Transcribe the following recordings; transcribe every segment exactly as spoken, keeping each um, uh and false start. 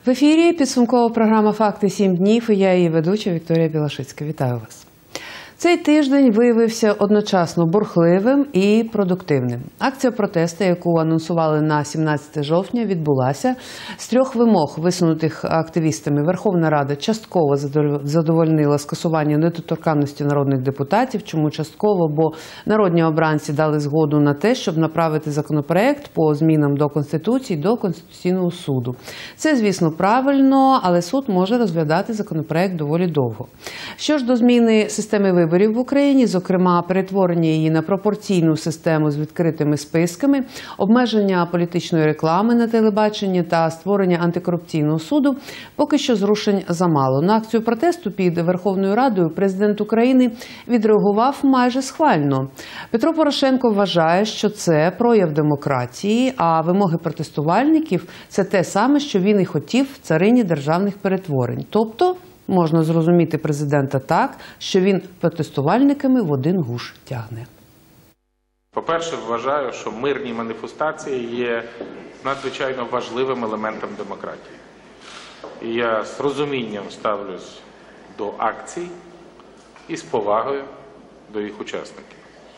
В ефірі підсумкова програма «Факти сім днів» і я її ведуча Вікторія Білашицька. Вітаю вас. Цей тиждень виявився одночасно бурхливим і продуктивним. Акція протесту, яку анонсували на сімнадцяте жовтня, відбулася. З трьох вимог, висунутих активістами, Верховна Рада частково задовольнила скасування недоторканності народних депутатів. Чому частково? Бо народні обранці дали згоду на те, щоб направити законопроект по змінам до Конституції до Конституційного суду. Це, звісно, правильно, але суд може розглядати законопроект доволі довго. Що ж до зміни системи виборів в Україні, зокрема перетворення її на пропорційну систему з відкритими списками, обмеження політичної реклами на телебаченні та створення антикорупційного суду, поки що зрушень замало. На акцію протесту під Верховною Радою президент України відреагував майже схвально. Петро Порошенко вважає, що це прояв демократії, а вимоги протестувальників – це те саме, що він і хотів в царині державних перетворень. Тобто, можна зрозуміти президента так, що він протестувальниками в один гуш тягне. По-перше, вважаю, що мирні маніфестації є надзвичайно важливим елементом демократії. І я з розумінням ставлюсь до акцій і з повагою до їх учасників.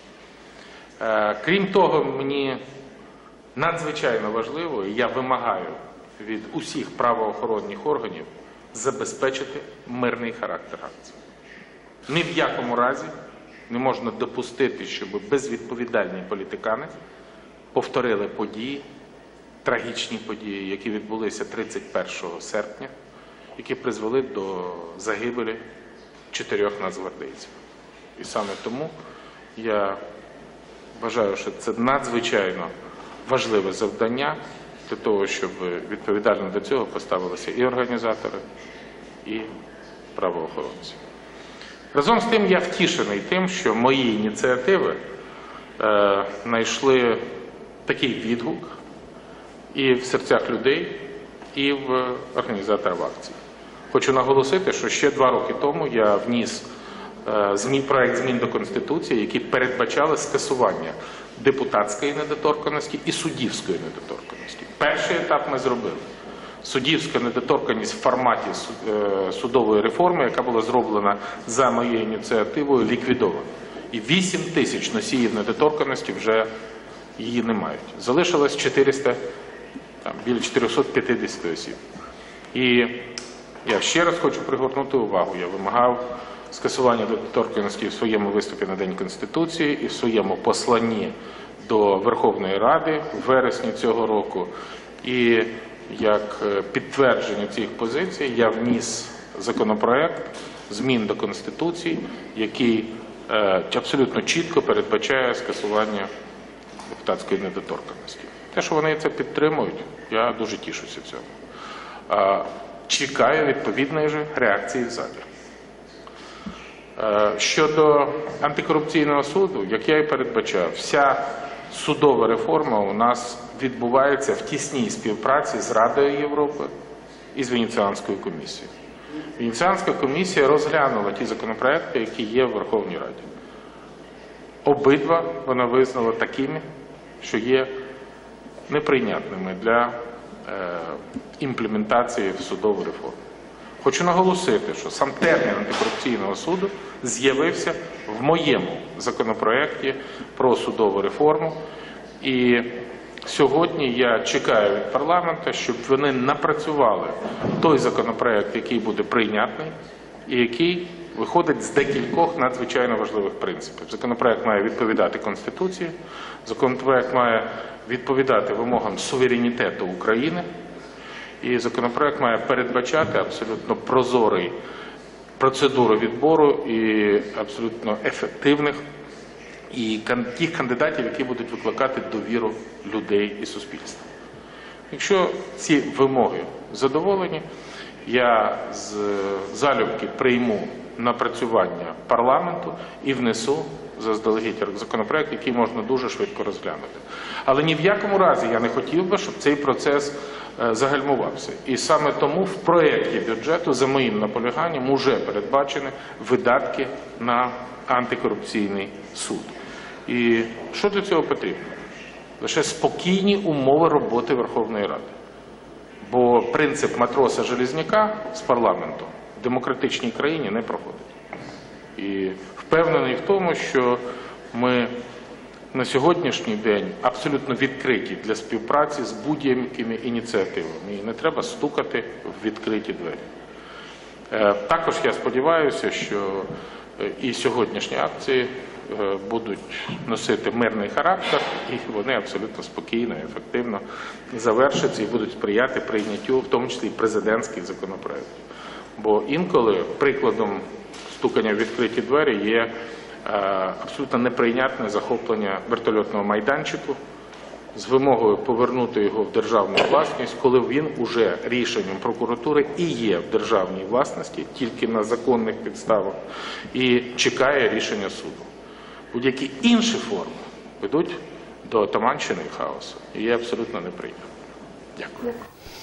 Крім того, мені надзвичайно важливо, і я вимагаю від усіх правоохоронних органів забезпечити мирний характер акції. Ні в якому разі не можна допустити, щоб безвідповідальні політикани повторили події, трагічні події, які відбулися тридцять першого серпня, які призвели до загибелі чотирьох нацгвардійців. І саме тому я вважаю, що це надзвичайно важливе завдання для того, щоб відповідально до цього поставилися і організатори, і правоохоронці. Разом з тим я втішений тим, що мої ініціативи е, знайшли такий відгук і в серцях людей, і в організаторів акцій. Хочу наголосити, що ще два роки тому я вніс е, змін, проект змін до Конституції, які передбачали скасування депутатської недоторканності і суддівської недоторканності. Перший етап ми зробили. Суддівська недоторканність в форматі судової реформи, яка була зроблена за моєю ініціативою, ліквідована. І вісім тисяч носіїв недоторканності вже її не мають. Залишилось чотириста, там, біля чотирьохсот п'ятдесят осіб. І я ще раз хочу пригорнути увагу. Я вимагав скасування недоторканності в своєму виступі на День Конституції і в своєму посланні до Верховної Ради в вересні цього року. І як підтвердження цих позицій я вніс законопроект змін до Конституції, який е, абсолютно чітко передбачає скасування депутатської недоторканності. Те, що вони це підтримують, я дуже тішуся цьому. Е, чекаю відповідної ж реакції в залі. Е, щодо антикорупційного суду, як я і передбачав, вся судова реформа у нас відбувається в тісній співпраці з Радою Європи і з Венеціанською комісією. Венеціанська комісія розглянула ті законопроекти, які є в Верховній Раді. Обидва вона визнала такими, що є неприйнятними для е, імплементації в судову реформу. Хочу наголосити, що сам термін антикорупційного суду з'явився в моєму законопроекті про судову реформу. І сьогодні я чекаю від парламенту, щоб вони напрацювали той законопроект, який буде прийнятний і який виходить з декількох надзвичайно важливих принципів. Законопроект має відповідати Конституції, законопроект має відповідати вимогам суверенітету України, і законопроект має передбачати абсолютно прозорий процедуру відбору і абсолютно ефективних і тих кандидатів, які будуть викликати довіру людей і суспільства. Якщо ці вимоги задоволені, я з залюбки прийму напрацювання парламенту і внесу заздалегідь законопроект, який можна дуже швидко розглянути. Але ні в якому разі я не хотів би, щоб цей процес загальмувався. І саме тому в проєкті бюджету, за моїм наполяганням, вже передбачені видатки на антикорупційний суд. І що для цього потрібно? Лише спокійні умови роботи Верховної Ради. Бо принцип матроса-железняка з парламенту в демократичній країні не проходить. І впевнений в тому, що ми на сьогоднішній день абсолютно відкриті для співпраці з будь-якими ініціативами. І не треба стукати в відкриті двері. Також я сподіваюся, що і сьогоднішні акції будуть носити мирний характер, і вони абсолютно спокійно і ефективно завершаться і будуть сприяти прийняттю, в тому числі і президентських законопроєктів. Бо інколи прикладом стукання в відкриті двері є абсолютно неприйнятне захоплення вертольотного майданчику з вимогою повернути його в державну власність, коли він уже рішенням прокуратури і є в державній власності, тільки на законних підставах, і чекає рішення суду. Будь-які інші форми ведуть до отаманщини і хаосу. І є абсолютно неприйнятно. Дякую.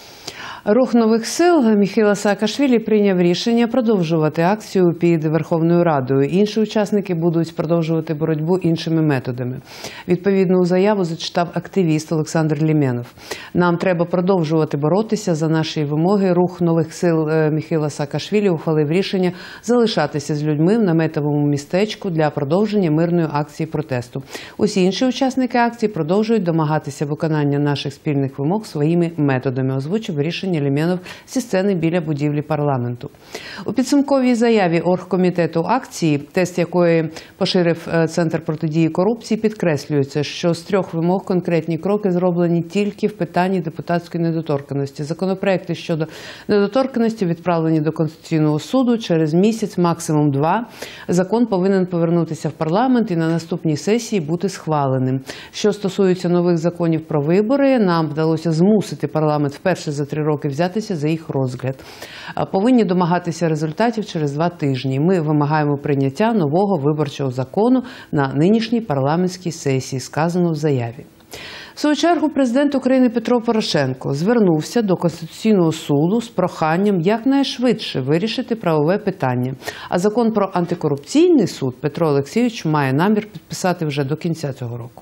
Рух нових сил Міхеїла Саакашвілі прийняв рішення продовжувати акцію під Верховною Радою. Інші учасники будуть продовжувати боротьбу іншими методами. Відповідну заяву зачитав активіст Олександр Ліменов. Нам треба продовжувати боротися за наші вимоги. Рух нових сил Міхеїла Саакашвілі ухвалив рішення залишатися з людьми в наметовому містечку для продовження мирної акції протесту. Усі інші учасники акції продовжують домагатися виконання наших спільних вимог своїми методами, озвучив рішення Ліменов зі сцени біля будівлі парламенту. У підсумковій заяві оргкомітету акції, тест якої поширив Центр протидії корупції, підкреслюється, що з трьох вимог конкретні кроки зроблені тільки в питанні депутатської недоторканності. Законопроекти щодо недоторканності відправлені до Конституційного суду через місяць, максимум два. Закон повинен повернутися в парламент і на наступній сесії бути схваленим. Що стосується нових законів про вибори, нам вдалося змусити парламент вперше за три роки взятися за їх розгляд. Повинні домагатися результатів через два тижні. Ми вимагаємо прийняття нового виборчого закону на нинішній парламентській сесії, сказано в заяві. В свою чергу президент України Петро Порошенко звернувся до Конституційного суду з проханням якнайшвидше вирішити правове питання. А закон про антикорупційний суд Петро Олексійович має намір підписати вже до кінця цього року.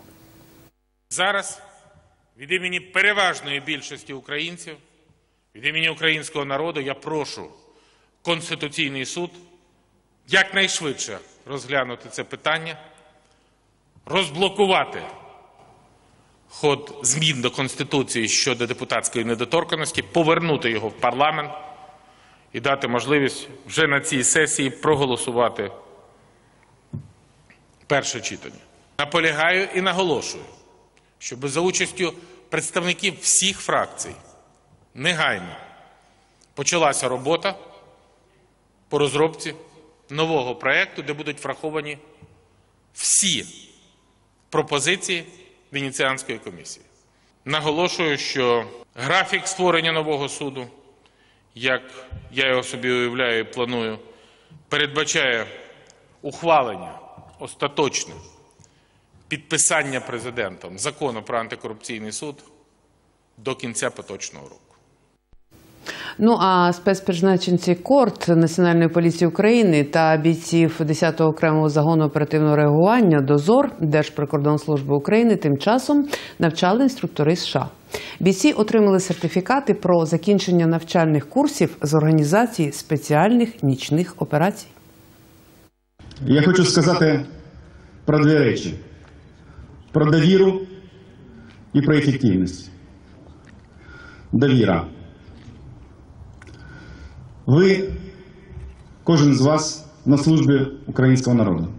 Зараз від імені переважної більшості українців, від імені українського народу я прошу Конституційний суд якнайшвидше розглянути це питання, розблокувати ход змін до Конституції щодо депутатської недоторканності, повернути його в парламент і дати можливість вже на цій сесії проголосувати перше читання. Наполягаю і наголошую, щоб за участю представників всіх фракцій негайно почалася робота по розробці нового проєкту, де будуть враховані всі пропозиції Венеціанської комісії. Наголошую, що графік створення нового суду, як я його собі уявляю і планую, передбачає ухвалення остаточне підписання президентом закону про антикорупційний суд до кінця поточного року. Ну а спецпризначенці КОРТ Національної поліції України та бійців десятого окремого загону оперативного реагування «Дозор» Держприкордонслужби України тим часом навчали інструктори США. Бійці отримали сертифікати про закінчення навчальних курсів з організації спеціальних нічних операцій. Я хочу сказати про дві речі. Про довіру і про ефективність. Довіра. Ви, кожен з вас, на службі українського народу.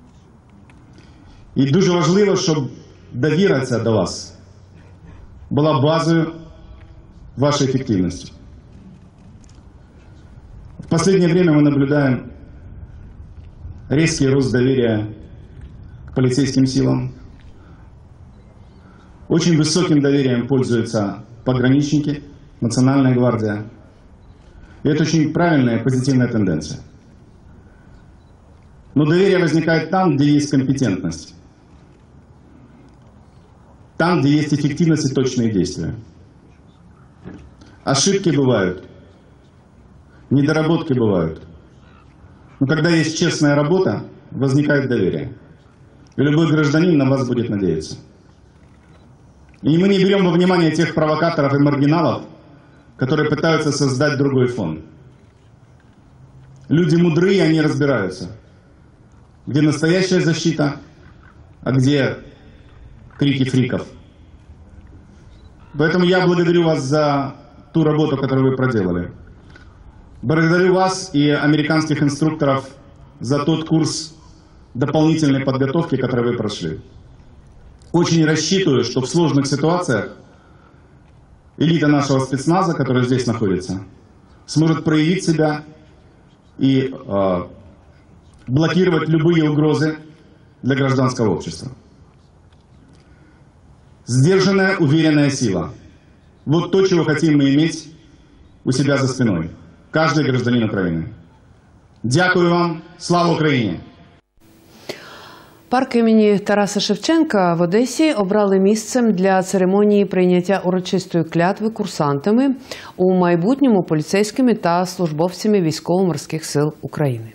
І дуже важливо, щоб довіра ця до вас була базою вашей ефективності. В последнее время мы наблюдаем резкий рост доверия к полицейским силам. Очень высоким доверием пользуются пограничники, Национальная гвардия. И это очень правильная и позитивная тенденция. Но доверие возникает там, где есть компетентность. Там, где есть эффективность и точные действия. Ошибки бывают. Недоработки бывают. Но когда есть честная работа, возникает доверие. И любой гражданин на вас будет надеяться. И мы не берем во внимание тех провокаторов и маргиналов, которые пытаются создать другой фон. Люди мудрые, они разбираются, где настоящая защита, а где крики фриков. Поэтому я благодарю вас за ту работу, которую вы проделали. Благодарю вас и американских инструкторов за тот курс дополнительной подготовки, который вы прошли. Очень рассчитываю, что в сложных ситуациях элита нашего спецназа, которая здесь находится, сможет проявить себя и э, блокировать любые угрозы для гражданского общества. Сдержанная, уверенная сила. Вот то, чего хотим мы иметь у себя за спиной. Каждый гражданин України. Дякую вам. Слава Україні! Парк імені Тараса Шевченка в Одесі обрали місцем для церемонії прийняття урочистої клятви курсантами, у майбутньому поліцейськими та службовцями військово-морських сил України.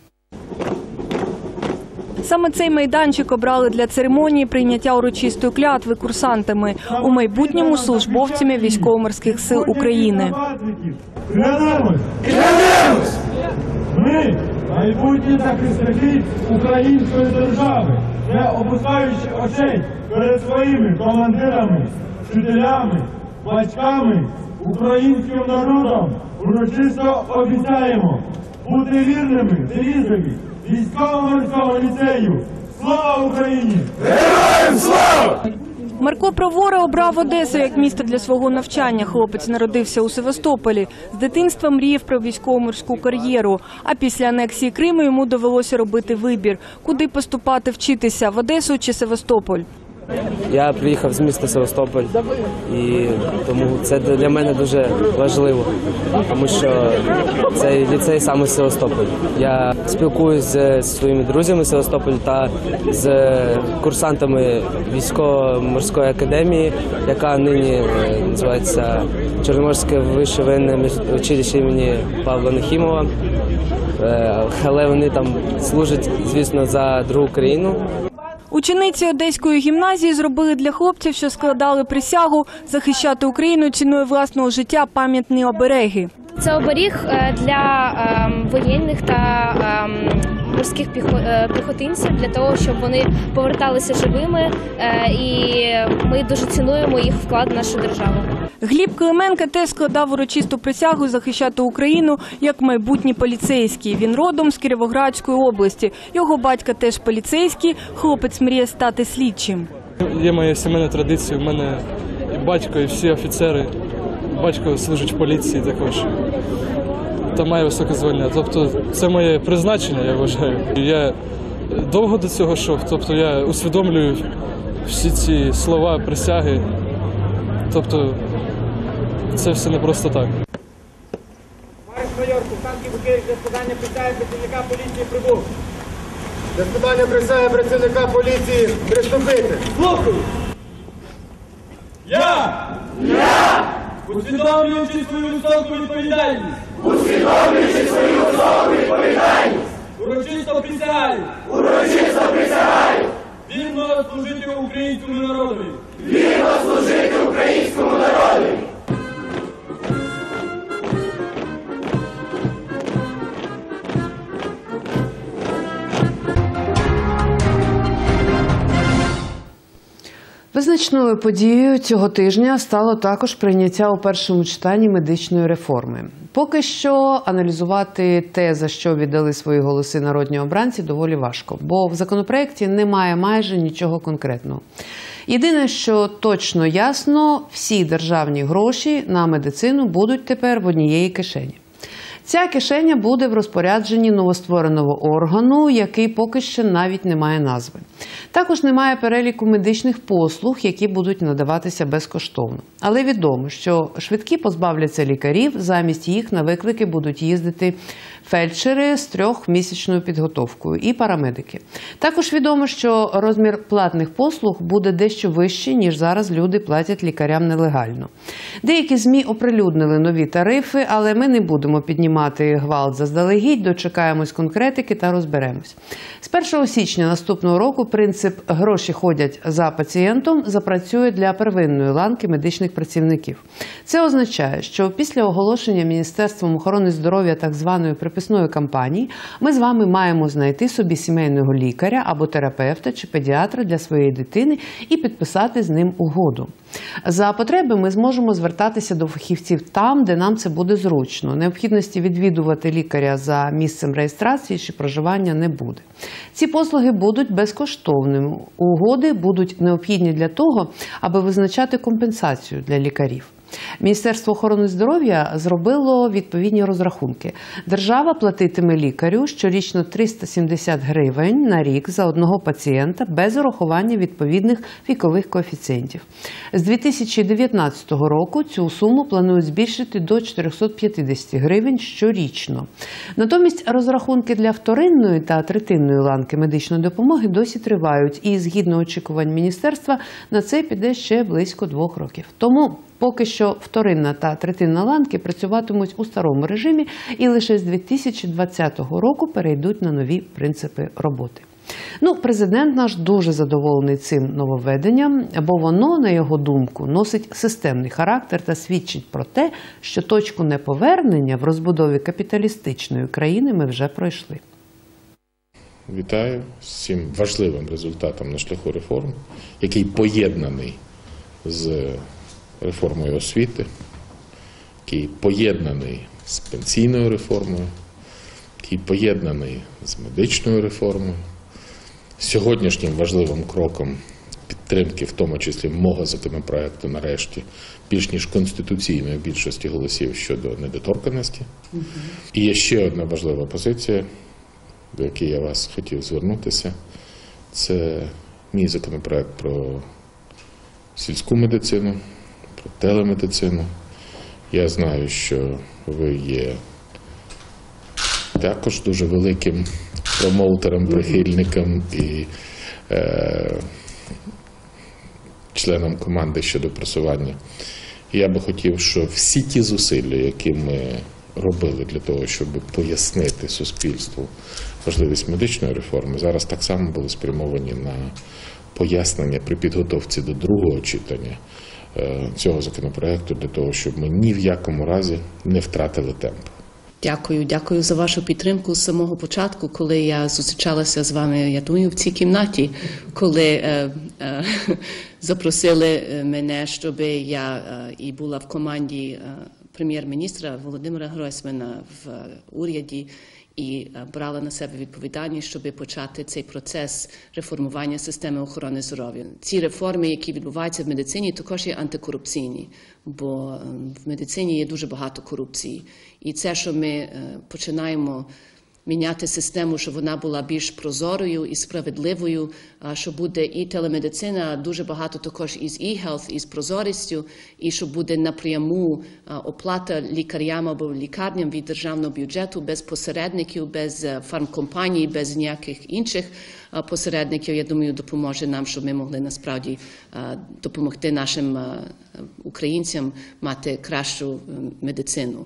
Саме цей майданчик обрали для церемонії прийняття урочистої клятви курсантами, у майбутньому службовцями військово-морських сил України. Клянемось! Клянемось! Ми, майбутні захисники української держави, не опускаючи очей перед своїми командирами, вчителями, батьками, українським народом, урочисто обіцяємо бути вірними девізові військово-морського ліцею. Слава Україні! Героям слава! Марко Провора обрав Одесу як місто для свого навчання. Хлопець народився у Севастополі. З дитинства мріяв про військово-морську кар'єру. А після анексії Криму йому довелося робити вибір. Куди поступати вчитися – в Одесу чи Севастополь? Я приїхав з міста Севастополь, і тому це для мене дуже важливо, тому що цей ліцей саме Севастополь. Я спілкуюся з своїми друзями з Севастополя та з курсантами військово-морської академії, яка нині називається Чорноморське вище воєнне училище імені Павла Нахімова. Але вони там служать, звісно, за другу країну. Учениці Одеської гімназії зробили для хлопців, що складали присягу, захищати Україну ціною власного життя, пам'ятні обереги. Це оберіг для ем, воєнних та ем, морських піхотинців, для того, щоб вони поверталися живими, е, і ми дуже цінуємо їх вклад в нашу державу. Гліб Клименко теж складав урочисту присягу захищати Україну як майбутній поліцейський. Він родом з Кіровоградської області. Його батько теж поліцейський, хлопець мріє стати слідчим. Є моя сімейна традиція, у мене і батько, і всі офіцери. Батько служить в поліції також та має високе звання. Тобто це моє призначення, я вважаю. Я довго до цього йшов, тобто я усвідомлюю всі ці слова, присяги. Тобто це все не просто так. Товариш майор, Куханків Букевич, для складання присяги працівника поліції прибув. Для складання присяги працівника поліції приступити. Слухаю! Я! Я! Усвідомлюючи свою високу відповідальність. Усвідомлюючи свою високу відповідальність. Урочисто присягаю. Урочисто присягаю. Вірно служити українському народові. Вірно служити українському народові. Визначною подією цього тижня стало також прийняття у першому читанні медичної реформи. Поки що аналізувати те, за що віддали свої голоси народні обранці, доволі важко, бо в законопроекті немає майже нічого конкретного. Єдине, що точно ясно, всі державні гроші на медицину будуть тепер в однієї кишені. Ця кишеня буде в розпорядженні новоствореного органу, який поки що навіть не має назви. Також немає переліку медичних послуг, які будуть надаватися безкоштовно. Але відомо, що швидкі позбавляться лікарів, замість їх на виклики будуть їздити фельдшери з трьохмісячною підготовкою і парамедики. Також відомо, що розмір платних послуг буде дещо вищий, ніж зараз люди платять лікарям нелегально. Деякі ЗМІ оприлюднили нові тарифи, але ми не будемо піднімати сприймати гвалт заздалегідь, дочекаємось конкретики та розберемось. З першого січня наступного року принцип «гроші ходять за пацієнтом» запрацює для первинної ланки медичних працівників. Це означає, що після оголошення Міністерством охорони здоров'я так званої приписної кампанії ми з вами маємо знайти собі сімейного лікаря або терапевта чи педіатра для своєї дитини і підписати з ним угоду. За потреби ми зможемо звертатися до фахівців там, де нам це буде зручно. Необхідності відвідувати лікаря за місцем реєстрації чи проживання не буде. Ці послуги будуть безкоштовними. Угоди будуть необхідні для того, аби визначати компенсацію для лікарів. Міністерство охорони здоров'я зробило відповідні розрахунки. Держава платитиме лікарю щорічно триста сімдесят гривень на рік за одного пацієнта без урахування відповідних вікових коефіцієнтів. З дві тисячі дев'ятнадцятого року цю суму планують збільшити до чотириста п'ятдесят гривень щорічно. Натомість розрахунки для вторинної та третинної ланки медичної допомоги досі тривають і, згідно очікувань міністерства, на це піде ще близько двох років. Тому поки що вторинна та третинна ланки працюватимуть у старому режимі і лише з дві тисячі двадцятого року перейдуть на нові принципи роботи. Ну, президент наш дуже задоволений цим нововведенням, бо воно, на його думку, носить системний характер та свідчить про те, що точку неповернення в розбудові капіталістичної країни ми вже пройшли. Вітаю з цим важливим результатом на шляху реформ, який поєднаний з реформою освіти, який поєднаний з пенсійною реформою, який поєднаний з медичною реформою, сьогоднішнім важливим кроком підтримки, в тому числі мого законопроекту, нарешті, більш ніж конституційної більшості голосів щодо недоторканності. Угу. І є ще одна важлива позиція, до якої я вас хотів звернутися. Це мій законопроект про сільську медицину, про телемедицину. Я знаю, що ви є також дуже великим промоутером, прихильником і е, членом команди щодо просування. І я би хотів, що всі ті зусилля, які ми робили для того, щоб пояснити суспільству важливість медичної реформи, зараз так само були спрямовані на пояснення при підготовці до другого читання цього законопроекту, для того, щоб ми ні в якому разі не втратили темп. Дякую, дякую за вашу підтримку з самого початку, коли я зустрічалася з вами, я думаю, в цій кімнаті, коли е, е, запросили мене, щоб я е, і була в команді е, прем'єр-міністра Володимира Гройсмана в уряді і брала на себе відповідальність, щоб почати цей процес реформування системи охорони здоров'я. Ці реформи, які відбуваються в медицині, також є антикорупційні, бо в медицині є дуже багато корупції. І це, що ми починаємо міняти систему, щоб вона була більш прозорою і справедливою, що буде і телемедицина, дуже багато також із e-health, із прозорістю, і що буде напряму оплата лікарям або лікарням від державного бюджету без посередників, без фармкомпаній, без ніяких інших посередників. Я думаю, допоможе нам, щоб ми могли насправді допомогти нашим українцям мати кращу медицину.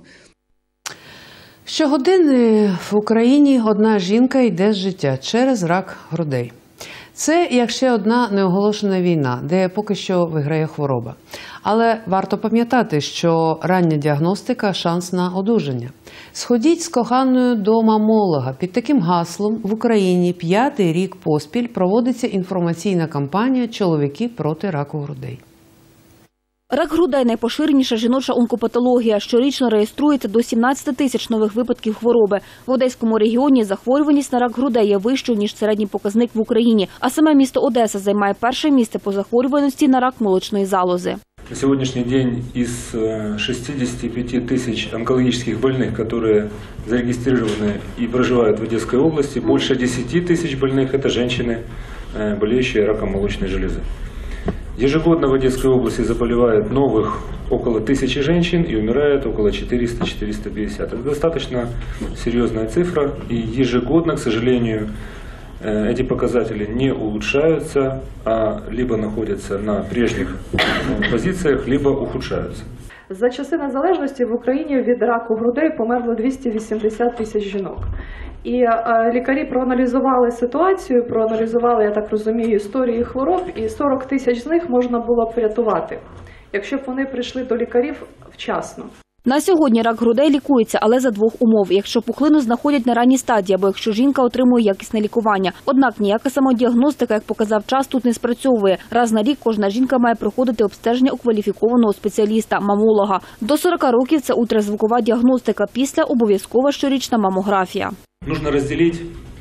Щогодини в Україні одна жінка йде з життя через рак грудей. Це як ще одна неоголошена війна, де поки що виграє хвороба. Але варто пам'ятати, що рання діагностика – шанс на одужання. Сходіть з коханою до мамолога. Під таким гаслом в Україні п'ятий рік поспіль проводиться інформаційна кампанія «Чоловіки проти раку грудей». Рак грудей – найпоширеніша жіноча онкопатологія. Щорічно реєструється до сімнадцяти тисяч нових випадків хвороби. В Одеському регіоні захворюваність на рак грудей є вищою, ніж середній показник в Україні. А саме місто Одеса займає перше місце по захворюваності на рак молочної залози. На сегодняшний день из шестидесяти пяти тысяч онкологических больных, которые зарегистрированы и проживают в Одесской области, больше десяти тысяч больных – это женщины, болеющие раком молочной железы. Ежегодно в Одесской области заболевает новых около тысячи женщин и умирает около четырёхсот — четырёхсот пятидесяти. Это достаточно серьезная цифра, и ежегодно, к сожалению, эти показатели не улучшаются, а либо находятся на прежних позициях, либо ухудшаются. За часи незалежності в Україні від раку грудей померло двісті вісімдесят тисяч жінок. І е, лікарі проаналізували ситуацію, проаналізували, я так розумію, історії хвороб, і сорок тисяч з них можна було б врятувати, якщо б вони прийшли до лікарів вчасно. На сьогодні рак грудей лікується, але за двох умов. Якщо пухлину знаходять на ранній стадії, або якщо жінка отримує якісне лікування. Однак ніяка самодіагностика, як показав час, тут не спрацьовує. Раз на рік кожна жінка має проходити обстеження у кваліфікованого спеціаліста – мамолога. До сорока років – це ультразвукова діагностика, після – обов'язкова щорічна мамографія. Нужно разделить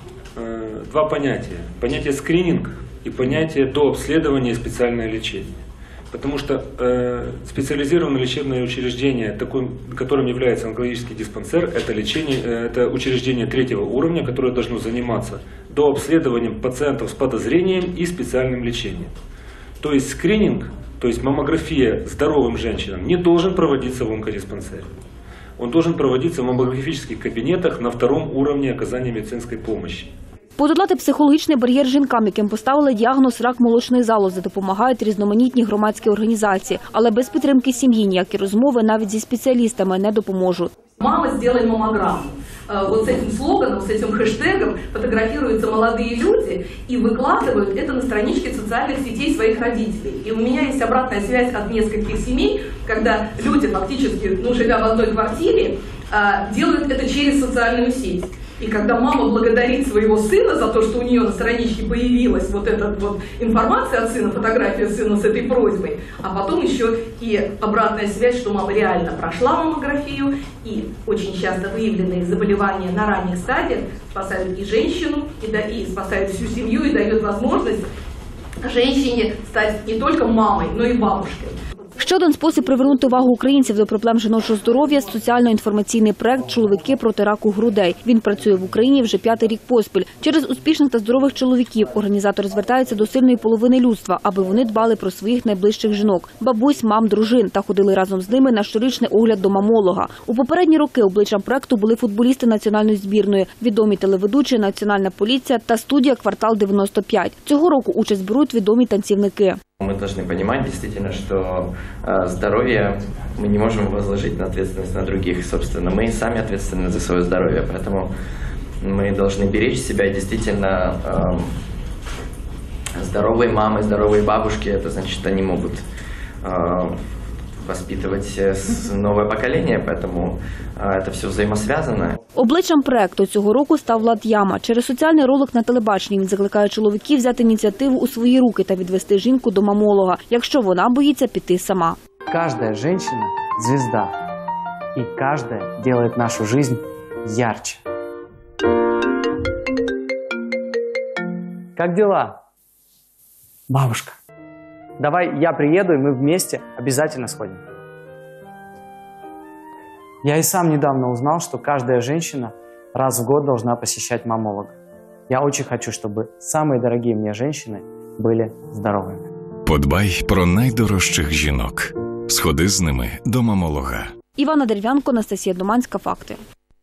э, два понятия. Понятие скрининг и понятие дообследования и специальное лечение. Потому что э, специализированное лечебное учреждение, такое, которым является онкологический диспансер, это, лечение, э, это учреждение третьего уровня, которое должно заниматься дообследованием пациентов с подозрением и специальным лечением. То есть скрининг, то есть маммография здоровым женщинам не должен проводиться в онкодиспансере. Он должен проводиться в маммографических кабинетах на втором уровне оказания медицинской помощи. Подолати психологічний бар'єр жінкам, яким поставили діагноз рак молочної залози, допомагають різноманітні громадські організації. Але без підтримки сім'ї ніякі розмови навіть зі спеціалістами не допоможуть. «Мама, сделай маммограмму». Вот с этим слоганом, с этим хэштегом фотографируются молодые люди и выкладывают это на страничке социальных сетей своих родителей. И у меня есть обратная связь от нескольких семей, когда люди, фактически, ну, живя в одной квартире, делают это через социальную сеть. И когда мама благодарит своего сына за то, что у нее на страничке появилась вот эта вот информация от сына, фотография сына с этой просьбой, а потом еще и обратная связь, что мама реально прошла маммографию, и очень часто выявленные заболевания на ранних стадиях спасают и женщину, и, да, и спасают всю семью, и дают возможность женщине стать не только мамой, но и бабушкой. Ще один спосіб привернути увагу українців до проблем жіночого здоров'я – соціально-інформаційний проект «Чоловіки проти раку грудей». Він працює в Україні вже п'ятий рік поспіль. Через успішних та здорових чоловіків організатори звертаються до сильної половини людства, аби вони дбали про своїх найближчих жінок – бабусь, мам, дружин та ходили разом з ними на щорічний огляд до мамолога. У попередні роки обличчям проекту були футболісти національної збірної, відомі телеведучі, Національна поліція та студія «Квартал дев'яносто п'ять». Цього року участь беруть відомі танцівники. Мы должны понимать действительно, что э, здоровье мы не можем возложить на ответственность на других. Собственно, мы сами ответственны за свое здоровье, поэтому мы должны беречь себя. И действительно, э, здоровые мамы, здоровые бабушки, это значит, они могут э, воспитывать новое поколение, поэтому це все взаємосв'язано. Обличчям проекту цього року став Влад Яма. Через соціальний ролик на телебаченні він закликає чоловіків взяти ініціативу у свої руки та відвести жінку до мамолога, якщо вона боїться піти сама. Кожна жінка – звезда, і кожна робить нашу життя ярче. Як дела? Бабушка. Давай я приеду, и мы вместе обязательно сходим. Я и сам недавно узнал, что каждая женщина раз в год должна посещать мамолога. Я очень хочу, чтобы самые дорогие мне женщины были здоровыми. Подбай про найдорожчих жінок. Сходи з ними до мамолога. Івана Дерев'янко, Анастасія Доманська. Факти.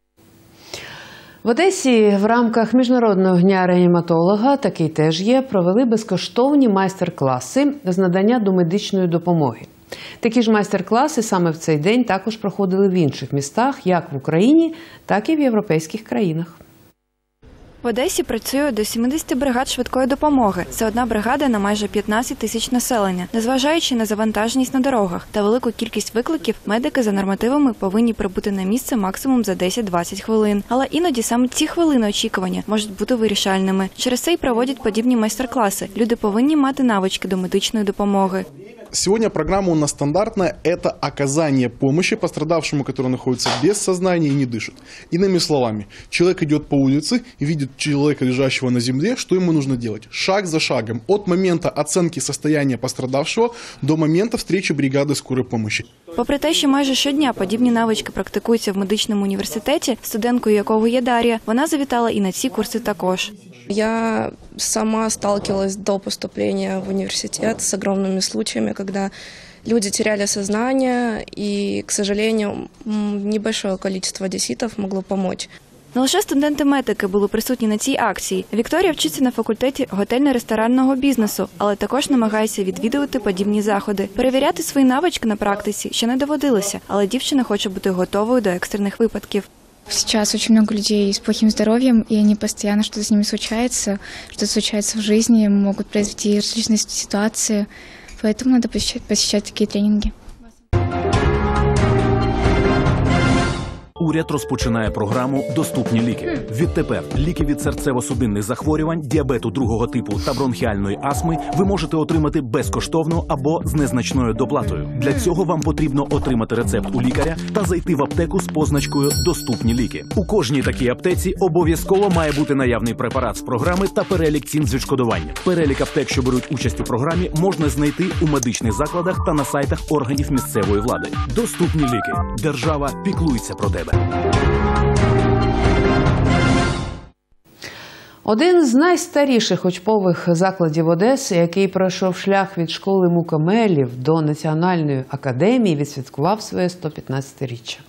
В Одесі в рамках Міжнародного дня реаніматолога, такий теж є, провели безкоштовні майстер-класи з надання домедичної допомоги. Такі ж майстер-класи саме в цей день також проходили в інших містах, як в Україні, так і в європейських країнах. В Одесі працює до сімдесят бригад швидкої допомоги. Це одна бригада на майже п'ятнадцять тисяч населення. Незважаючи на завантаженість на дорогах та велику кількість викликів, медики за нормативами повинні прибути на місце максимум за десять-двадцять хвилин. Але іноді саме ці хвилини очікування можуть бути вирішальними. Через це й проводять подібні майстер-класи. Люди повинні мати навички до медичної допомоги. Сегодня программа у нас стандартная – это оказание помощи пострадавшему, который находится без сознания и не дышит. Иными словами, человек идет по улице и видит человека, лежащего на земле, что ему нужно делать? Шаг за шагом, от момента оценки состояния пострадавшего до момента встречи бригады скорой помощи. Попри те, що майже щодня подібні навички практикуються в медичному університеті, студенткою якого є Дар'я, вона завітала і на ці курси також. Я сама сталкивалась до поступления в университет с огромными случаями, когда люди теряли сознание, и, к сожалению, небольшое количество одесситов могло помочь. Не лише студенти медики були присутні на цій акції. Вікторія вчиться на факультеті готельно-ресторанного бізнесу, але також намагається відвідувати подібні заходи. Перевіряти свої навички на практиці ще не доводилося, але дівчина хоче бути готовою до екстрених випадків. Сейчас очень много людей с плохим здоровьем, и они постоянно что-то с ними случается, что-то случается в жизни, могут произойти различные ситуации, поэтому надо посещать, посещать такие тренинги. Уряд розпочинає програму «Доступні ліки». Відтепер ліки від серцево-судинних захворювань, діабету другого типу та бронхіальної астми ви можете отримати безкоштовно або з незначною доплатою. Для цього вам потрібно отримати рецепт у лікаря та зайти в аптеку з позначкою «Доступні ліки». У кожній такій аптеці обов'язково має бути наявний препарат з програми та перелік цін з відшкодування. Перелік аптек, що беруть участь у програмі, можна знайти у медичних закладах та на сайтах органів місцевої влади. Доступні ліки. Держава піклується про тебе. Один з найстаріших учбових закладів Одеси, який пройшов шлях від школи Мукомелів до Національної академії, відсвяткував своє сто п'ятнадцятиріччя.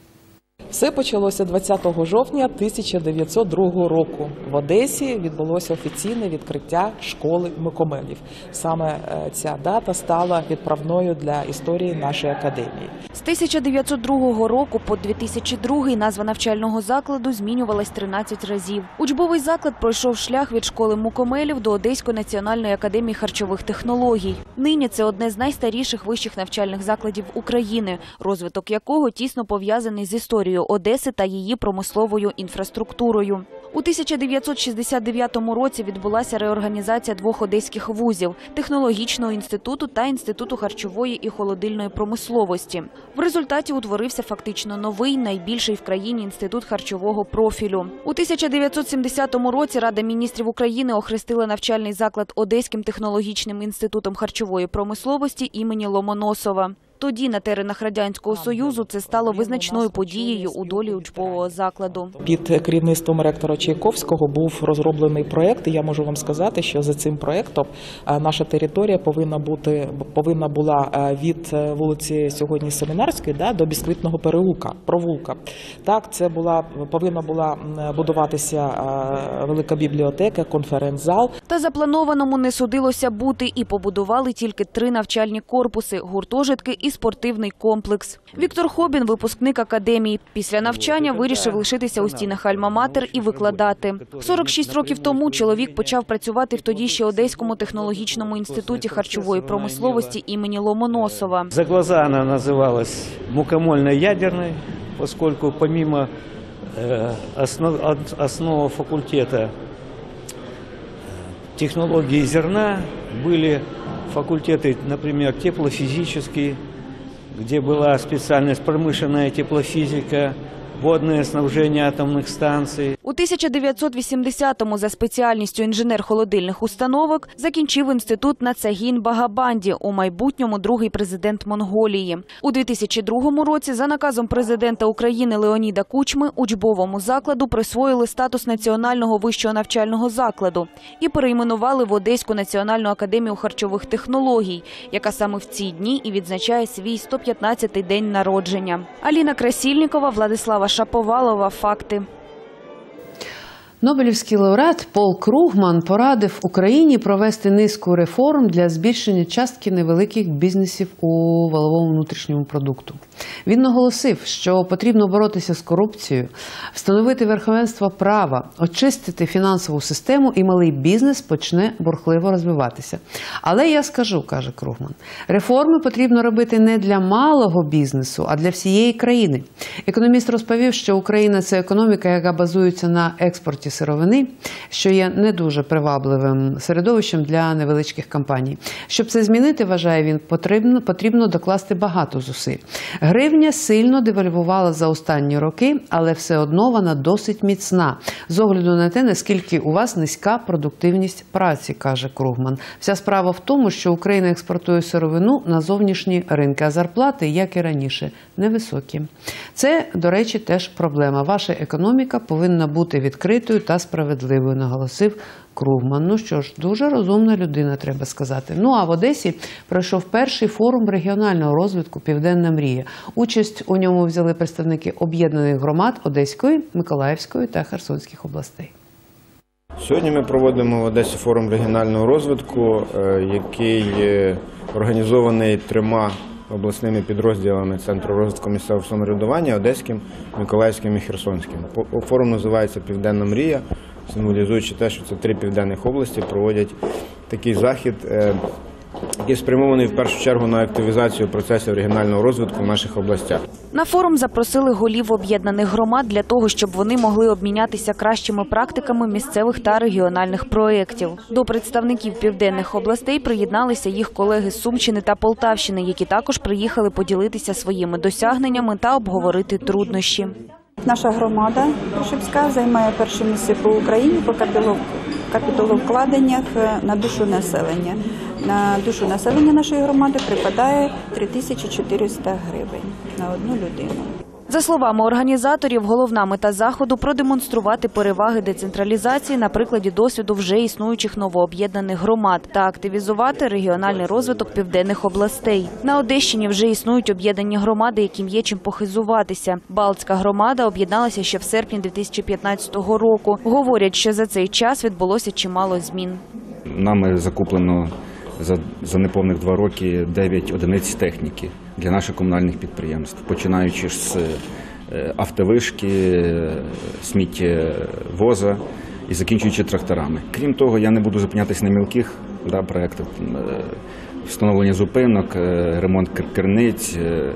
Все почалося двадцятого жовтня тисяча дев'ятсот другого року. В Одесі відбулося офіційне відкриття школи Мукомелів. Саме ця дата стала відправною для історії нашої академії. З тисяча дев'ятсот другого року по дві тисячі другий назва навчального закладу змінювалась тринадцять разів. Учбовий заклад пройшов шлях від школи Мукомелів до Одеської національної академії харчових технологій. Нині це одне з найстаріших вищих навчальних закладів України, розвиток якого тісно пов'язаний з історією Одеси та її промисловою інфраструктурою. У тисяча дев'ятсот шістдесят дев'ятому році відбулася реорганізація двох одеських вузів – Технологічного інституту та Інституту харчової і холодильної промисловості. В результаті утворився фактично новий, найбільший в країні інститут харчового профілю. У тисяча дев'ятсот сімдесятому році Рада міністрів України охрестила навчальний заклад Одеським технологічним інститутом харчової промисловості імені Ломоносова. Тоді на теренах Радянського Союзу це стало визначною подією у долі учбового закладу. Під керівництвом ректора Чайковського був розроблений проєкт, і я можу вам сказати, що за цим проєктом наша територія повинна бути повинна була від вулиці сьогодні Семінарської да, до Бісквітного переулка, провулка. Так, це була повинна була будуватися велика бібліотека, конференц-зал. Та запланованому не судилося бути, і побудували тільки три навчальні корпуси – гуртожитки і спортивний комплекс. Віктор Хобін – випускник академії. Після навчання вирішив лишитися у стінах Альма-Матер і викладати. сорок шість років тому чоловік почав працювати в тоді ще Одеському технологічному інституті харчової промисловості імені Ломоносова. За глаза вона називалась мукомольно-ядерною, оскільки помимо основ, основного факультету технологии зерна были факультеты, например, теплофизический, где была специальность промышленная теплофизика, водне снабження атомних станцій. У тисяча дев'ятсот вісімдесятому за спеціальністю інженер холодильних установок закінчив інститут Нацагін Багабанді, у майбутньому другий президент Монголії. У дві тисячі другому році за наказом президента України Леоніда Кучми учбовому закладу присвоїли статус національного вищого навчального закладу і перейменували в Одеську національну академію харчових технологій, яка саме в ці дні і відзначає свій сто п'ятнадцятий день народження. Аліна Красільникова, Владислава Шаповалова. Факти. Нобелівський лауреат Пол Кругман порадив Україні провести низку реформ для збільшення частки невеликих бізнесів у валовому внутрішньому продукту. Він наголосив, що потрібно боротися з корупцією, встановити верховенство права, очистити фінансову систему, і малий бізнес почне бурхливо розвиватися. Але я скажу, каже Кругман, реформи потрібно робити не для малого бізнесу, а для всієї країни. Економіст розповів, що Україна – це економіка, яка базується на експорті сировини, що є не дуже привабливим середовищем для невеличких компаній. Щоб це змінити, вважає він, потрібно, потрібно докласти багато зусиль. Гривня сильно девальвувала за останні роки, але все одно вона досить міцна, з огляду на те, наскільки у вас низька продуктивність праці, каже Кругман. Вся справа в тому, що Україна експортує сировину на зовнішні ринки, а зарплати, як і раніше, невисокі. Це, до речі, теж проблема. Ваша економіка повинна бути відкритою чистою та справедливою, наголосив Кругман. Ну що ж, дуже розумна людина, треба сказати. Ну а в Одесі пройшов перший форум регіонального розвитку «Південна мрія». Участь у ньому взяли представники об'єднаних громад Одеської, Миколаївської та Херсонських областей. Сьогодні ми проводимо в Одесі форум регіонального розвитку, який організований трьома обласними підрозділами Центру розвитку місцевого самоврядування – Одеським, Миколаївським і Херсонським. Форум називається «Південна мрія», символізуючи те, що це три південних області проводять такий захід, який спрямований в першу чергу на активізацію процесів регіонального розвитку в наших областях. На форум запросили голів об'єднаних громад для того, щоб вони могли обмінятися кращими практиками місцевих та регіональних проєктів. До представників південних областей приєдналися їх колеги з Сумщини та Полтавщини, які також приїхали поділитися своїми досягненнями та обговорити труднощі. Наша громада Шипська займає перше місце по Україні по капіталовкладеннях на душу населення. На душу населення нашої громади припадає три тисячі чотириста гривень на одну людину. За словами організаторів, головна мета заходу – продемонструвати переваги децентралізації на прикладі досвіду вже існуючих новооб'єднаних громад та активізувати регіональний розвиток південних областей. На Одещині вже існують об'єднані громади, яким є чим похизуватися. Балтська громада об'єдналася ще в серпні дві тисячі п'ятнадцятого року. Говорять, що за цей час відбулося чимало змін. Нами закуплено за, за неповних два роки дев'ять одиниць техніки для наших комунальних підприємств, починаючи з автовишки, сміттєвоза і закінчуючи тракторами. Крім того, я не буду зупинятися на мілких да, проєктах. Встановлення зупинок, ремонт керниць,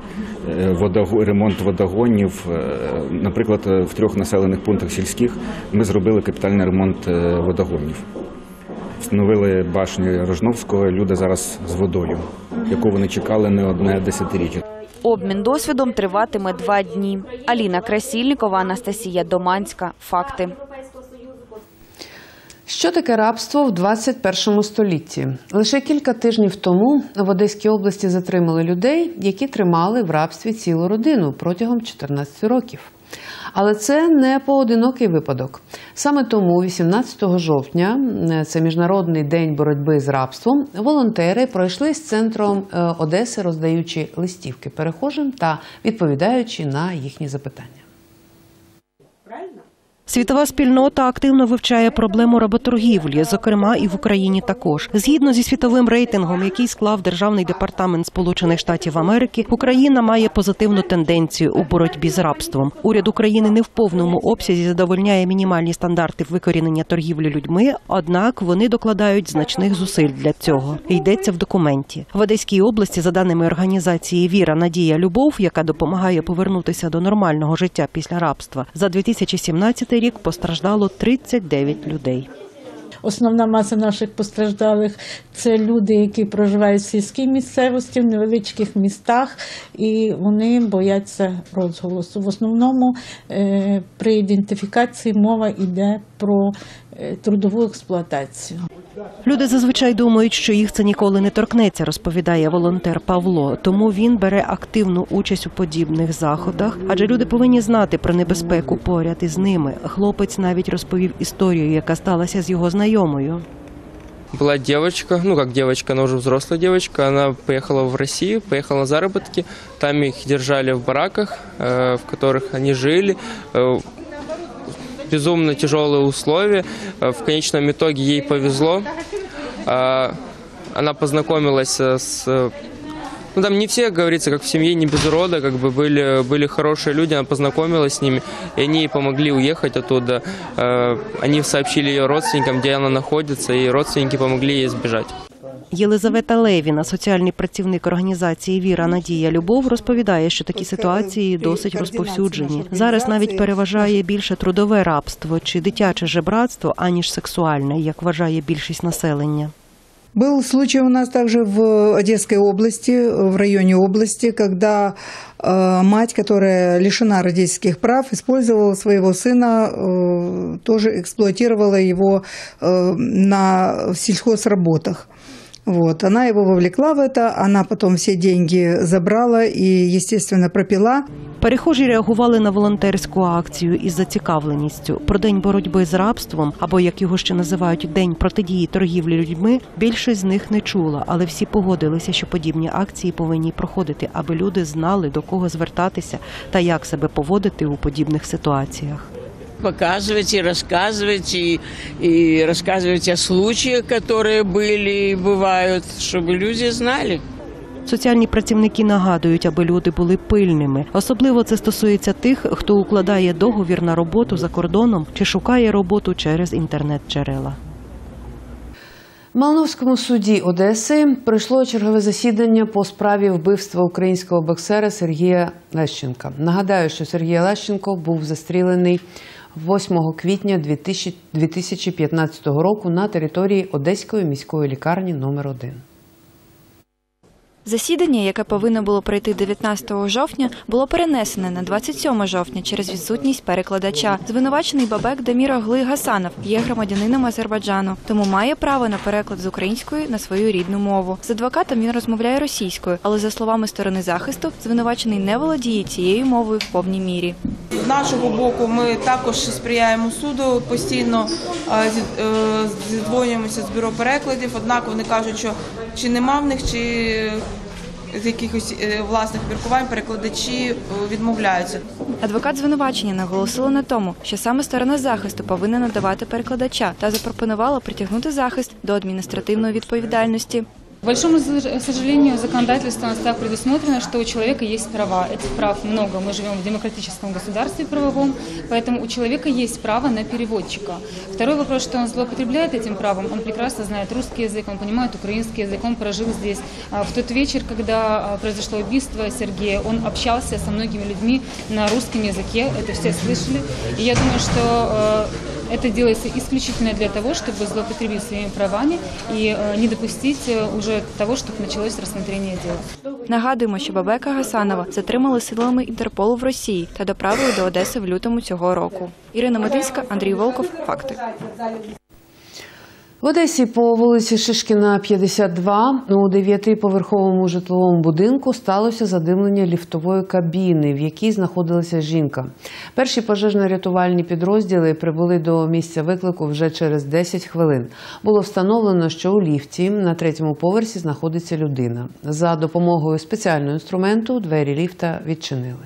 ремонт водогонів. Наприклад, в трьох населених пунктах сільських ми зробили капітальний ремонт водогонів. Встановили башню Рожновського, люди зараз з водою, яку вони чекали не одне десятиріччя. Обмін досвідом триватиме два дні. Аліна Красільникова, Анастасія Доманська. Факти. Що таке рабство в двадцять першому столітті? Лише кілька тижнів тому в Одеській області затримали людей, які тримали в рабстві цілу родину протягом чотирнадцяти років. Але це не поодинокий випадок. Саме тому вісімнадцятого жовтня, це Міжнародний день боротьби з рабством, волонтери пройшли з центром Одеси, роздаючи листівки перехожим та відповідаючи на їхні запитання. Світова спільнота активно вивчає проблему работоргівлі, зокрема і в Україні також. Згідно зі світовим рейтингом, який склав Державний департамент Сполучених Штатів Америки, Україна має позитивну тенденцію у боротьбі з рабством. Уряд України не в повному обсязі задовольняє мінімальні стандарти викорінення торгівлі людьми, однак вони докладають значних зусиль для цього. Йдеться в документі. В Одеській області, за даними організації «Віра, надія, любов», яка допомагає повернутися до нормального життя після рабства, за дві тисячі сімнадцятий рік постраждало тридцять дев'ять людей. Основна маса наших постраждалих – це люди, які проживають в сільській місцевості, в невеличких містах, і вони бояться розголосу. В основному при ідентифікації мова йде про трудову експлуатацію. Люди зазвичай думають, що їх це ніколи не торкнеться, розповідає волонтер Павло. Тому він бере активну участь у подібних заходах, адже люди повинні знати про небезпеку поряд із ними. Хлопець навіть розповів історію, яка сталася з його знайомою. Была девочка, ну как девочка, она уже взрослая девочка, она поехала в Россию, поехала на заработки, там их держали в бараках, в которых они жили, безумно тяжелые условия. В конечном итоге ей повезло. Она познакомилась с... Ну, там не все, говорится, как в семье, не без урода, как бы были, были хорошие люди, она познакомилась с ними, и они ей помогли уехать оттуда. Они сообщили ее родственникам, где она находится, и родственники помогли ей сбежать. Єлизавета Левіна, соціальний працівник організації «Віра, надія, любов», розповідає, що такі ситуації досить розповсюджені. Зараз навіть переважає більше трудове рабство чи дитяче жебратство, аніж сексуальне, як вважає більшість населення. Был случай у нас также в Одесской области, в районе области, когда э, мать, которая лишена родительских прав, использовала своего сына, э, тоже эксплуатировала его э, на сельхозработах. Вот. Она его вовлекла в это, она потом все деньги забрала и, естественно, пропила. Перехожі реагували на волонтерську акцію із зацікавленістю. Про День боротьби з рабством, або, як його ще називають, День протидії торгівлі людьми, більшість з них не чула, але всі погодилися, що подібні акції повинні проходити, аби люди знали, до кого звертатися та як себе поводити у подібних ситуаціях. Показывать и рассказывать, и, и рассказывать о случаях, которые были и бывают, чтобы люди знали. Соціальні працівники нагадують, аби люди були пильними. Особливо це стосується тих, хто укладає договір на роботу за кордоном чи шукає роботу через інтернет-джерела. В Малиновському суді Одеси пройшло чергове засідання по справі вбивства українського боксера Сергія Лещенка. Нагадаю, що Сергій Лещенко був застрілений восьмого квітня дві тисячі п'ятнадцятого року на території Одеської міської лікарні номер один. Засідання, яке повинно було пройти дев'ятнадцятого жовтня, було перенесене на двадцять сьоме жовтня через відсутність перекладача. Звинувачений Бабек Дамір Оглы Гасанов є громадянином Азербайджану, тому має право на переклад з української на свою рідну мову. З адвокатом він розмовляє російською, але за словами сторони захисту, звинувачений не володіє цією мовою в повній мірі. З нашого боку ми також сприяємо суду, постійно зідзвонюємося з бюро перекладів, однак вони кажуть, що чи нема в них, чи з якихось власних міркувань перекладачі відмовляються. Адвокат звинувачення наголосила на тому, що саме сторона захисту повинна надавати перекладача та запропонувала притягнути захист до адміністративної відповідальності. К большому сожалению, законодательством так предусмотрено, что у человека есть права. Этих прав много. Мы живем в демократическом государстве правовом, поэтому у человека есть право на переводчика. Второй вопрос, что он злоупотребляет этим правом. Он прекрасно знает русский язык, он понимает украинский язык, он прожил здесь. В тот вечер, когда произошло убийство Сергея, он общался со многими людьми на русском языке. Это все слышали. И я думаю, что это делается исключительно для того, чтобы злоупотребить своими правами и не допустить уже того, щоб почалось розслідування діла. Нагадуємо, що Бабека Гасанова затримали силами Інтерполу в Росії та доправили до Одеси в лютому цього року. Ірина Мединська, Андрій Волков. Факти. В Одесі по вулиці Шишкіна, п'ятдесят два, у дев'ятиповерховому житловому будинку сталося задимлення ліфтової кабіни, в якій знаходилася жінка. Перші пожежно-рятувальні підрозділи прибули до місця виклику вже через десять хвилин. Було встановлено, що у ліфті на третьому поверсі знаходиться людина. За допомогою спеціального інструменту двері ліфта відчинили.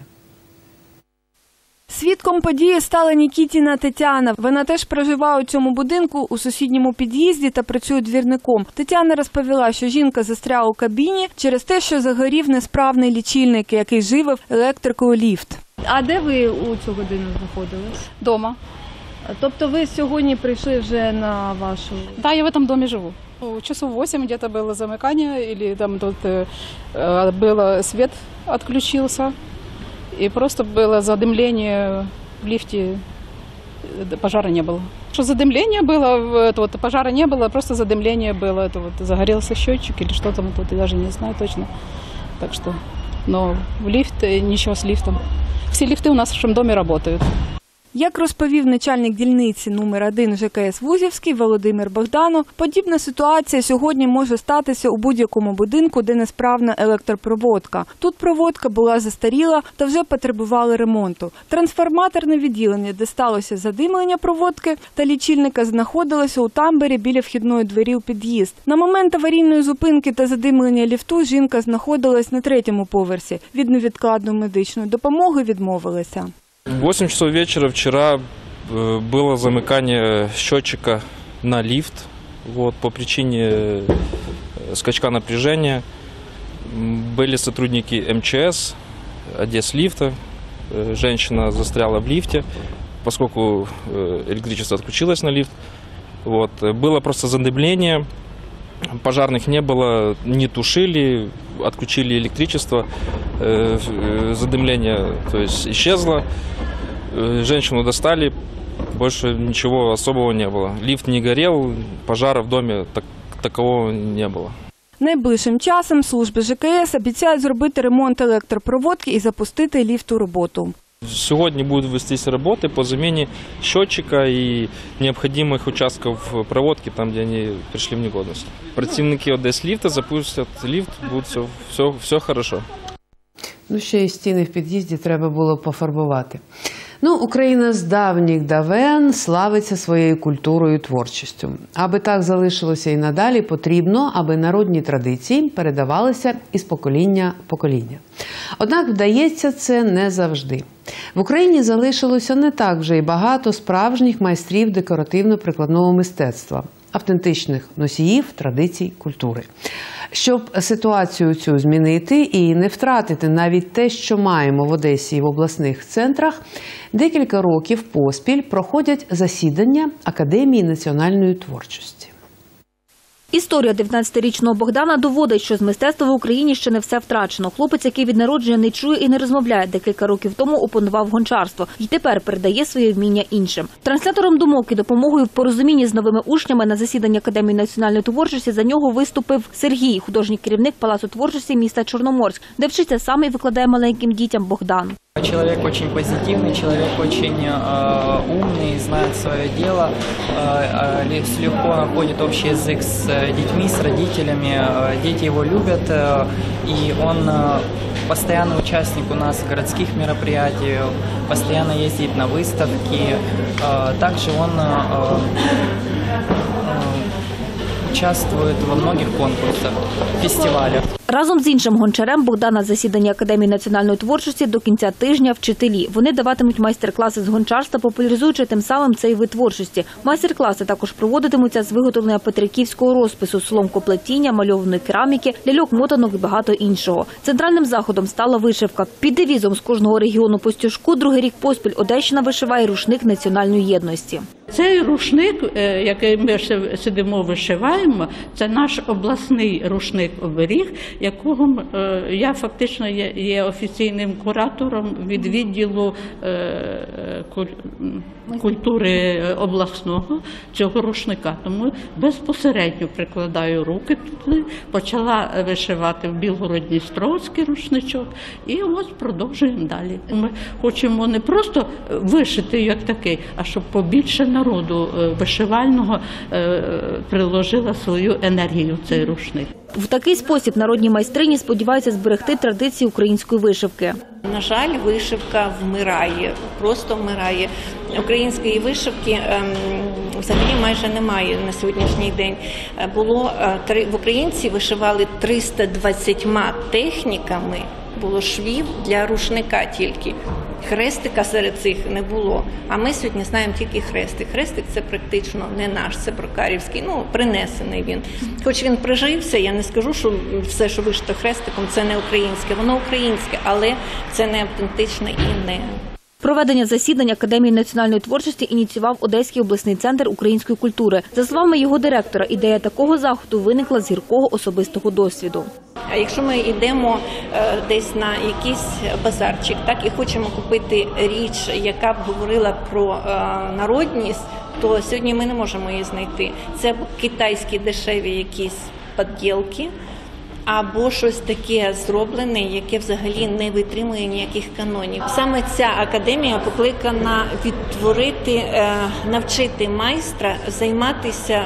Свідком події стала Нікітіна Тетяна. Вона теж проживає у цьому будинку у сусідньому під'їзді та працює двірником. Тетяна розповіла, що жінка застряла у кабіні через те, що загорів несправний лічильник, який живив електрикою ліфт. А де ви у цю годину знаходились? Дома. Тобто ви сьогодні прийшли вже на вашу... Да, я в этом доме живу. Часов восемь где-то было замыкание, или там тут э, было, свет отключился. И просто было задымление в лифте, пожара не было. Что задымление было, это вот пожара не было, просто задымление было, это вот загорелся счетчик или что там тут, я даже не знаю точно. Так что, но в лифт, ничего с лифтом. Все лифты у нас в нашем доме работают. Як розповів начальник дільниці номер один ЖКС Вузівський Володимир Богданов, подібна ситуація сьогодні може статися у будь-якому будинку, де несправна електропроводка. Тут проводка була застаріла та вже потребувала ремонту. Трансформаторне відділення, де сталося задимлення проводки та лічильника, знаходилося у тамбурі біля вхідної двері у під'їзд. На момент аварійної зупинки та задимлення ліфту жінка знаходилась на третьому поверсі. Від невідкладної медичної допомоги відмовилася. В восемь часов вечера вчера было замыкание счетчика на лифт вот, по причине скачка напряжения. Были сотрудники эм че эс, Одесслифта. Женщина застряла в лифте, поскольку электричество отключилось на лифт. Вот. Было просто задымление, пожарных не было, не тушили, отключили электричество, задымление, то есть исчезло. Женщину достали, больше ничего особого не было. Лифт не горел, пожара в доме так, такового не было. Найближчим часом служби ЖКС обіцяють зробити ремонт електропроводки і запустити ліфт у роботу. Сегодня будут вестись работы по замене счетчика и необходимых участков проводки, там, где они пришли в негодность. Працівники Одесліфта запустят лифт, будет все, все, все хорошо. Ну, ще й стіни в під'їзді треба було пофарбувати. Ну, Україна з давніх давен славиться своєю культурою і творчістю. Аби так залишилося і надалі, потрібно, аби народні традиції передавалися із покоління в покоління. Однак вдається це не завжди. В Україні залишилося не так вже й багато справжніх майстрів декоративно-прикладного мистецтва, автентичних носіїв традицій культури. Щоб ситуацію цю змінити і не втратити навіть те, що маємо в Одесі і в обласних центрах, декілька років поспіль проходять засідання Академії національної творчості. Історія дев'ятнадцятирічного Богдана доводить, що з мистецтва в Україні ще не все втрачено. Хлопець, який від народження не чує і не розмовляє, декілька років тому опанував гончарство і тепер передає своє вміння іншим. Транслятором думок і допомогою в порозумінні з новими учнями на засіданні Академії національної творчості за нього виступив Сергій, художній керівник Палацу творчості міста Чорноморськ, де вчиться сам і викладає маленьким дітям Богдан. Человек очень позитивный, человек очень э, умный, знает свое дело, э, э, легко находит общий язык с детьми, с родителями. Э, дети его любят, э, и он э, постоянный участник у нас городских мероприятий, постоянно ездит на выставки. Э, также он э, э, участвует во многих конкурсах, фестивалях. Разом з іншим гончарем Богдан на засіданні Академії національної творчості до кінця тижня вчителі. Вони даватимуть майстер-класи з гончарства, популяризуючи тим самим цей вид творчості. Майстер-класи також проводитимуться з виготовлення петриківського розпису, соломкоплетіння, мальованої кераміки, ляльок, мотанок і багато іншого. Центральним заходом стала вишивка. Під девізом з кожного регіону по стюжку другий рік поспіль Одещина вишиває рушник національної єдності. Цей рушник, який ми сидимо, вишиваємо, це наш обласний рушник-оберіг, якого я фактично є, є офіційним куратором від відділу культури обласного цього рушника. Тому безпосередньо прикладаю руки туди, почала вишивати в Білгород-Дністровський рушничок і ось продовжуємо далі. Ми хочемо не просто вишити як такий, а щоб побільше народу вишивального приложила свою енергію в цей рушник. В такий спосіб народні майстрині сподіваються зберегти традиції української вишивки. На жаль, вишивка вмирає, просто вмирає. Української вишивки ем, взагалі майже немає на сьогоднішній день. Було в українці вишивали триста двадцятьма техніками, було швів для рушника тільки. Хрестика серед цих не було. А ми сьогодні знаємо тільки хрестик. Хрестик – це практично не наш, це брокарівський, ну, принесений він. Хоч він прижився, я не скажу, що все, що вишито хрестиком, це не українське. Воно українське, але це не автентичне і не... Проведення засідань Академії національної творчості ініціював Одеський обласний центр української культури. За словами його директора, ідея такого заходу виникла з гіркого особистого досвіду. А якщо ми йдемо е, десь на якийсь базарчик, так, і хочемо купити річ, яка б говорила про е, народність, то сьогодні ми не можемо її знайти. Це китайські дешеві якісь підділки, або щось таке зроблене, яке взагалі не витримує ніяких канонів. Саме ця академія покликана відтворити, навчити майстра займатися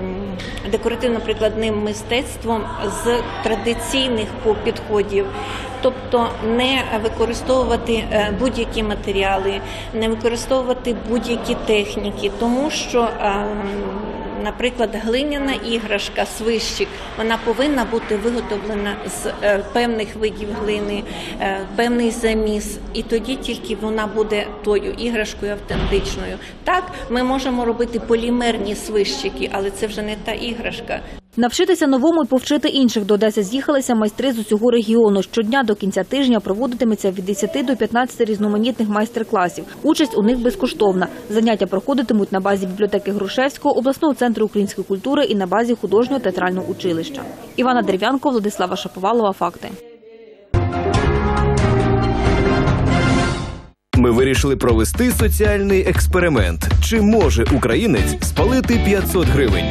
декоративно-прикладним мистецтвом з традиційних підходів. Тобто не використовувати будь-які матеріали, не використовувати будь-які техніки, тому що, наприклад, глиняна іграшка, свищик, вона повинна бути виготовлена з певних видів глини, певний заміс, і тоді тільки вона буде тою іграшкою автентичною. Так, ми можемо робити полімерні свищики, але це вже не та іграшка. Навчитися новому і повчити інших. До Одеси з'їхалися майстри з усього регіону. Щодня до кінця тижня проводитиметься від десяти до п'ятнадцяти різноманітних майстер-класів. Участь у них безкоштовна. Заняття проходитимуть на базі бібліотеки Грушевського, обласного центру української культури і на базі художнього театрального училища. Івана Дерев'янко, Владислава Шаповалова. Факти. Ми вирішили провести соціальний експеримент. Чи може українець спалити п'ятсот гривень?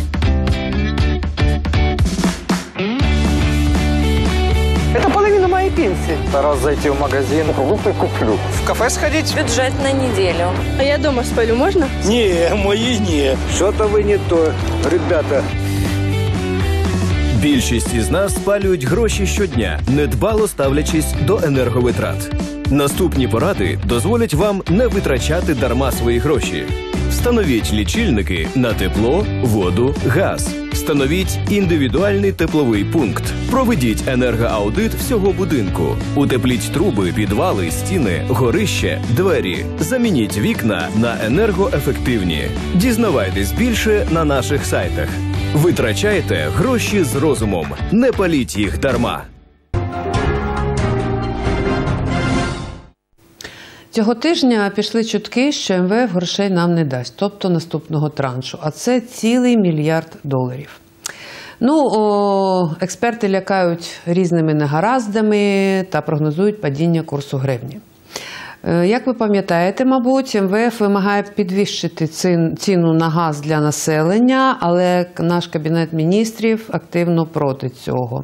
Это половина моей пенсии. Раз зайти в магазин, продукты куплю. В кафе сходить? Бюджет на неделю. А я дома сплю, можно? Не, мои не. Что-то вы не то, ребята. Більшість із нас спалюють гроші щодня, недбало ставлячись до енерговитрат. Наступні поради дозволять вам не витрачати дарма свої гроші. Встановіть лічильники на тепло, воду, газ. Встановіть індивідуальний тепловий пункт. Проведіть енергоаудит всього будинку. Утепліть труби, підвали, стіни, горище, двері. Замініть вікна на енергоефективні. Дізнавайтесь більше на наших сайтах. Витрачайте гроші з розумом. Не паліть їх дарма. Цього тижня пішли чутки, що ем ве еф грошей нам не дасть, тобто наступного траншу. А це цілий мільярд доларів. Ну, о, експерти лякають різними негараздами та прогнозують падіння курсу гривні. Як ви пам'ятаєте, мабуть, ем ве еф вимагає підвищити ціну на газ для населення, але наш Кабінет міністрів активно проти цього.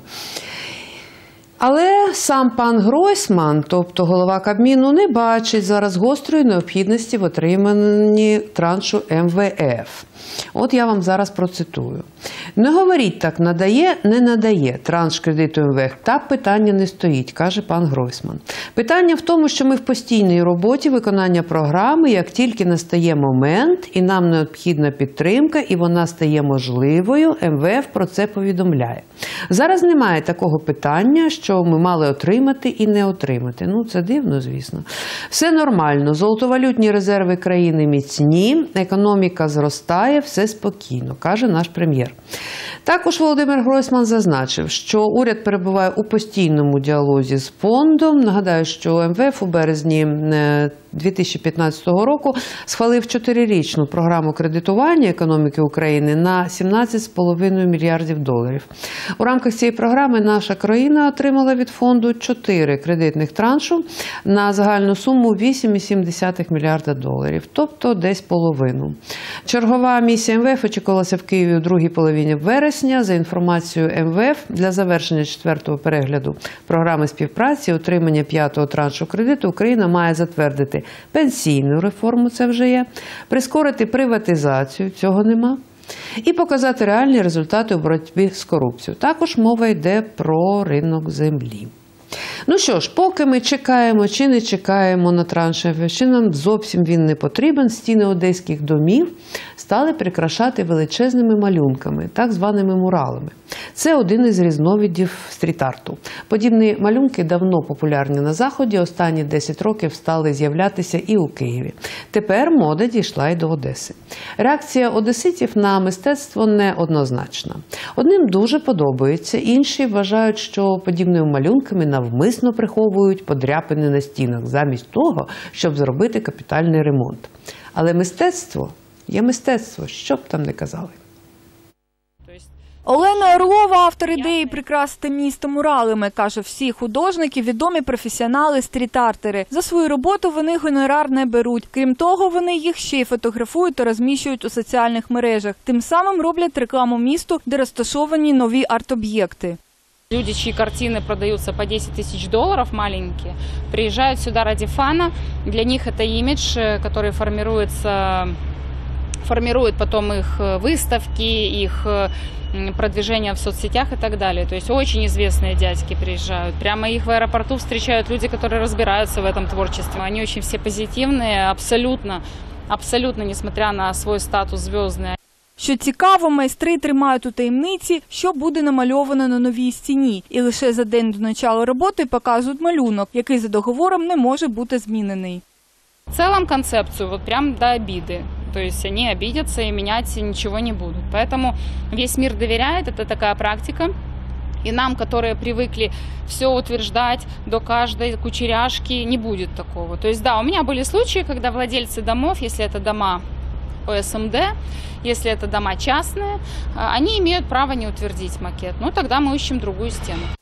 Але сам пан Гройсман, тобто голова Кабміну, не бачить зараз гострої необхідності в отриманні траншу ем ве еф. От я вам зараз процитую. Не говоріть так, надає, не надає транш кредиту ем ве еф. Так питання не стоїть, каже пан Гройсман. Питання в тому, що ми в постійній роботі виконання програми, як тільки настає момент, і нам необхідна підтримка, і вона стає можливою, ем ве еф про це повідомляє. Зараз немає такого питання, що ми мали отримати і не отримати. Ну, це дивно, звісно. Все нормально, золотовалютні резерви країни міцні, економіка зростає, все спокійно, каже наш прем'єр. Також Володимир Гройсман зазначив, що уряд перебуває у постійному діалозі з фондом. Нагадаю, що ем ве еф у березні дві тисячі п'ятнадцятого року схвалив чотирирічну програму кредитування економіки України на сімнадцять з половиною мільярдів доларів. У рамках цієї програми наша країна отримала від фонду чотири кредитних траншу на загальну суму вісім цілих сім десятих мільярда доларів, тобто десь половину. Чергова місія ем ве еф очікувалася в Києві у другій половині вересня. За інформацією ем ве еф, для завершення четвертого перегляду програми співпраці і отримання п'ятого траншу кредиту Україна має затвердити пенсійну реформу, це вже є, прискорити приватизацію, цього нема, і показати реальні результати у боротьбі з корупцією. Також мова йде про ринок землі. Ну що ж, поки ми чекаємо чи не чекаємо на транш ем ве еф, чи нам зовсім він не потрібен, стіни одеських домів стали прикрашати величезними малюнками, так званими муралами. Це один із різновидів стріт-арту. Подібні малюнки давно популярні на Заході, останні десять років стали з'являтися і у Києві. Тепер мода дійшла й до Одеси. Реакція одеситів на мистецтво неоднозначна. Одним дуже подобається, інші вважають, що подібними малюнками навмисно приховують подряпини на стінах, замість того, щоб зробити капітальний ремонт. Але мистецтво є мистецтво, що б там не казали. Олена Орлова, автор ідеї прикрасити місто муралами, каже, всі художники – відомі професіонали, стріт-артери. За свою роботу вони гонорар не беруть. Крім того, вони їх ще й фотографують та розміщують у соціальних мережах. Тим самим роблять рекламу місту, де розташовані нові арт-об'єкти. Люди, чьи картины продаются по десять тысяч долларов, маленькие, приезжают сюда ради фана. Для них это имидж, который формируется, формирует потом их выставки, их продвижение в соцсетях и так далее. То есть очень известные дядьки приезжают. Прямо их в аэропорту встречают люди, которые разбираются в этом творчестве. Они очень все позитивные, абсолютно, абсолютно, несмотря на свой статус звездный. Що цікаво, майстри тримають у таємниці, що буде намальовано на новій стіні. І лише за день до початку роботи показують малюнок, який за договором не може бути змінений. В целом концепцию вот прям до обиды. То есть они обидятся и менять ничего не будут. Поэтому весь мир доверяет, это такая практика. И нам, которые привыкли все утверждать до каждой кучеряшки, не будет такого. То есть да, у меня были случаи, когда владельцы домов, если это дома о эс эм дэ, если это дома частные, они имеют право не утвердить макет. Ну, тогда мы ищем другую стену.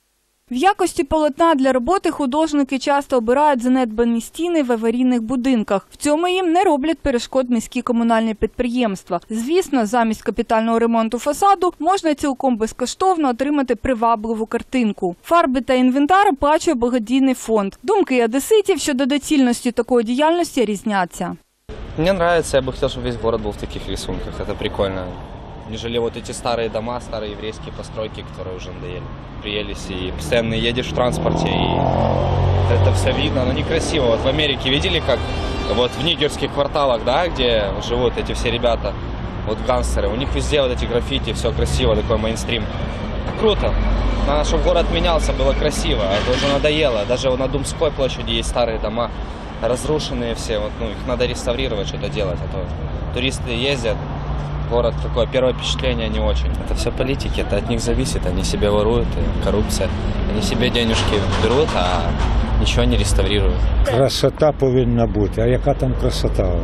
В якості полотна для роботи художники часто обирають занедбані стіни в аварійних будинках. В цьому їм не роблять перешкод міські комунальні підприємства. Звісно, замість капітального ремонту фасаду можна цілком безкоштовно отримати привабливу картинку. Фарби та інвентар оплачує благодійний фонд. Думки одеситів щодо доцільності такої діяльності різняться. Мне нравится, я бы хотел, чтобы весь город был в таких рисунках. Это прикольно. Нежели вот эти старые дома, старые еврейские постройки, которые уже надоели, приелись. И постоянно едешь в транспорте, и это все видно, но некрасиво. Вот в Америке видели, как вот в нигерских кварталах, да, где живут эти все ребята, вот гангстеры, у них везде вот эти граффити, все красиво, такой мейнстрим. Круто. Надо, чтобы город менялся, было красиво, а это уже надоело. Даже вот на Думской площади есть старые дома, разрушенные все, вот, ну, их надо реставрировать, что-то делать, а то туристы ездят, город такое, первое впечатление не очень. Это все политики, это от них зависит, они себе воруют, коррупция, они себе денежки берут, а ничего не реставрируют. Красота повинна бути, а яка там красота?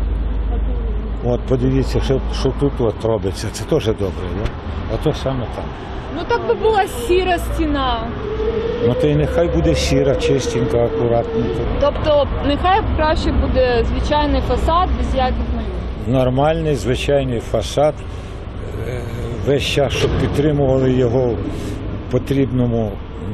От подивіться, що, що тут от робиться, це теж добре, да? А то саме там. Ну так би була сіра стіна. Ну то й нехай буде сіра, чистенька, акуратненька. Тобто нехай краще буде звичайний фасад без яких малюнків. Нормальний, звичайний фасад, весь час, щоб підтримували його в потрібному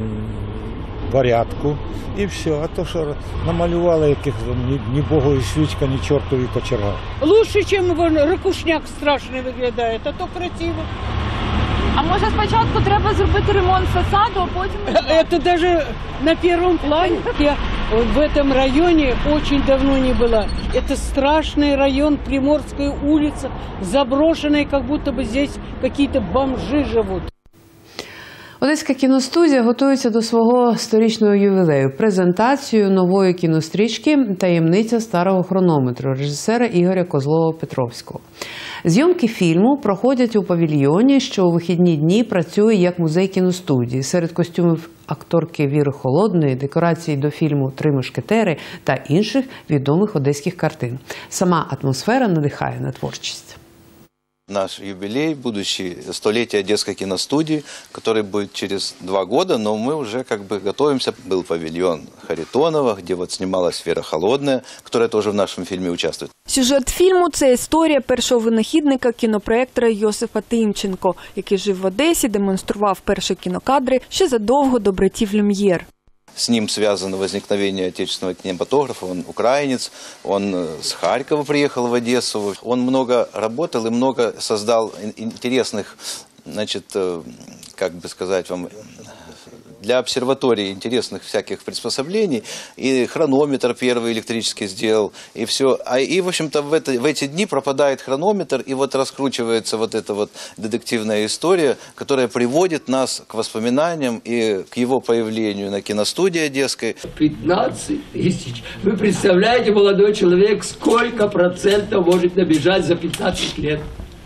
порядку. І все, а то, що намалювали яких ні, ні богові свічка, ні чортові кочерга. Лучше, ніж ракушняк страшний виглядає, а то красиво. А може спочатку треба зробити ремонт фасаду, а потім... Это даже на первом плане. Я в этом районе очень давно не была. Это страшный район, Приморская улица, заброшенная, как будто бы здесь какие-то бомжи живут. Одеська кіностудія готується до свого сторічного ювілею – презентацію нової кінострічки «Таємниця старого хронометру» режисера Ігоря Козлова-Петровського. Зйомки фільму проходять у павільйоні, що у вихідні дні працює як музей кіностудії. Серед костюмів акторки Віри Холодної, декорацій до фільму «Три мушкетери» та інших відомих одеських картин. Сама атмосфера надихає на творчість. Наш юбилей, будущий столетие Одесской киностудии, который будет через два года, но мы уже как бы готовимся. Был павильон Харитонова, где вот снималась Вера Холодная, которая тоже в нашем фильме участвует. Сюжет фільму – це історія першого винахідника кінопроектора Йосифа Тимченко, який жив в Одесі, демонстрував перші кінокадри ще задовго до братів Люм'єр. С ним связано возникновение отечественного кинематографа. Он украинец, он с Харькова приехал в Одессу. Он много работал и много создал интересных, значит, как бы сказать вам, для обсерватории интересных всяких приспособлений. И хронометр первый электрический сделал, и все. А, и, в общем-то, в, это, в эти дни пропадает хронометр, и вот раскручивается вот эта вот детективная история, которая приводит нас к воспоминаниям и к его появлению на киностудии одесской. пятнадцать тысяч. Вы представляете, молодой человек, сколько процентов может набежать за пятнадцать лет?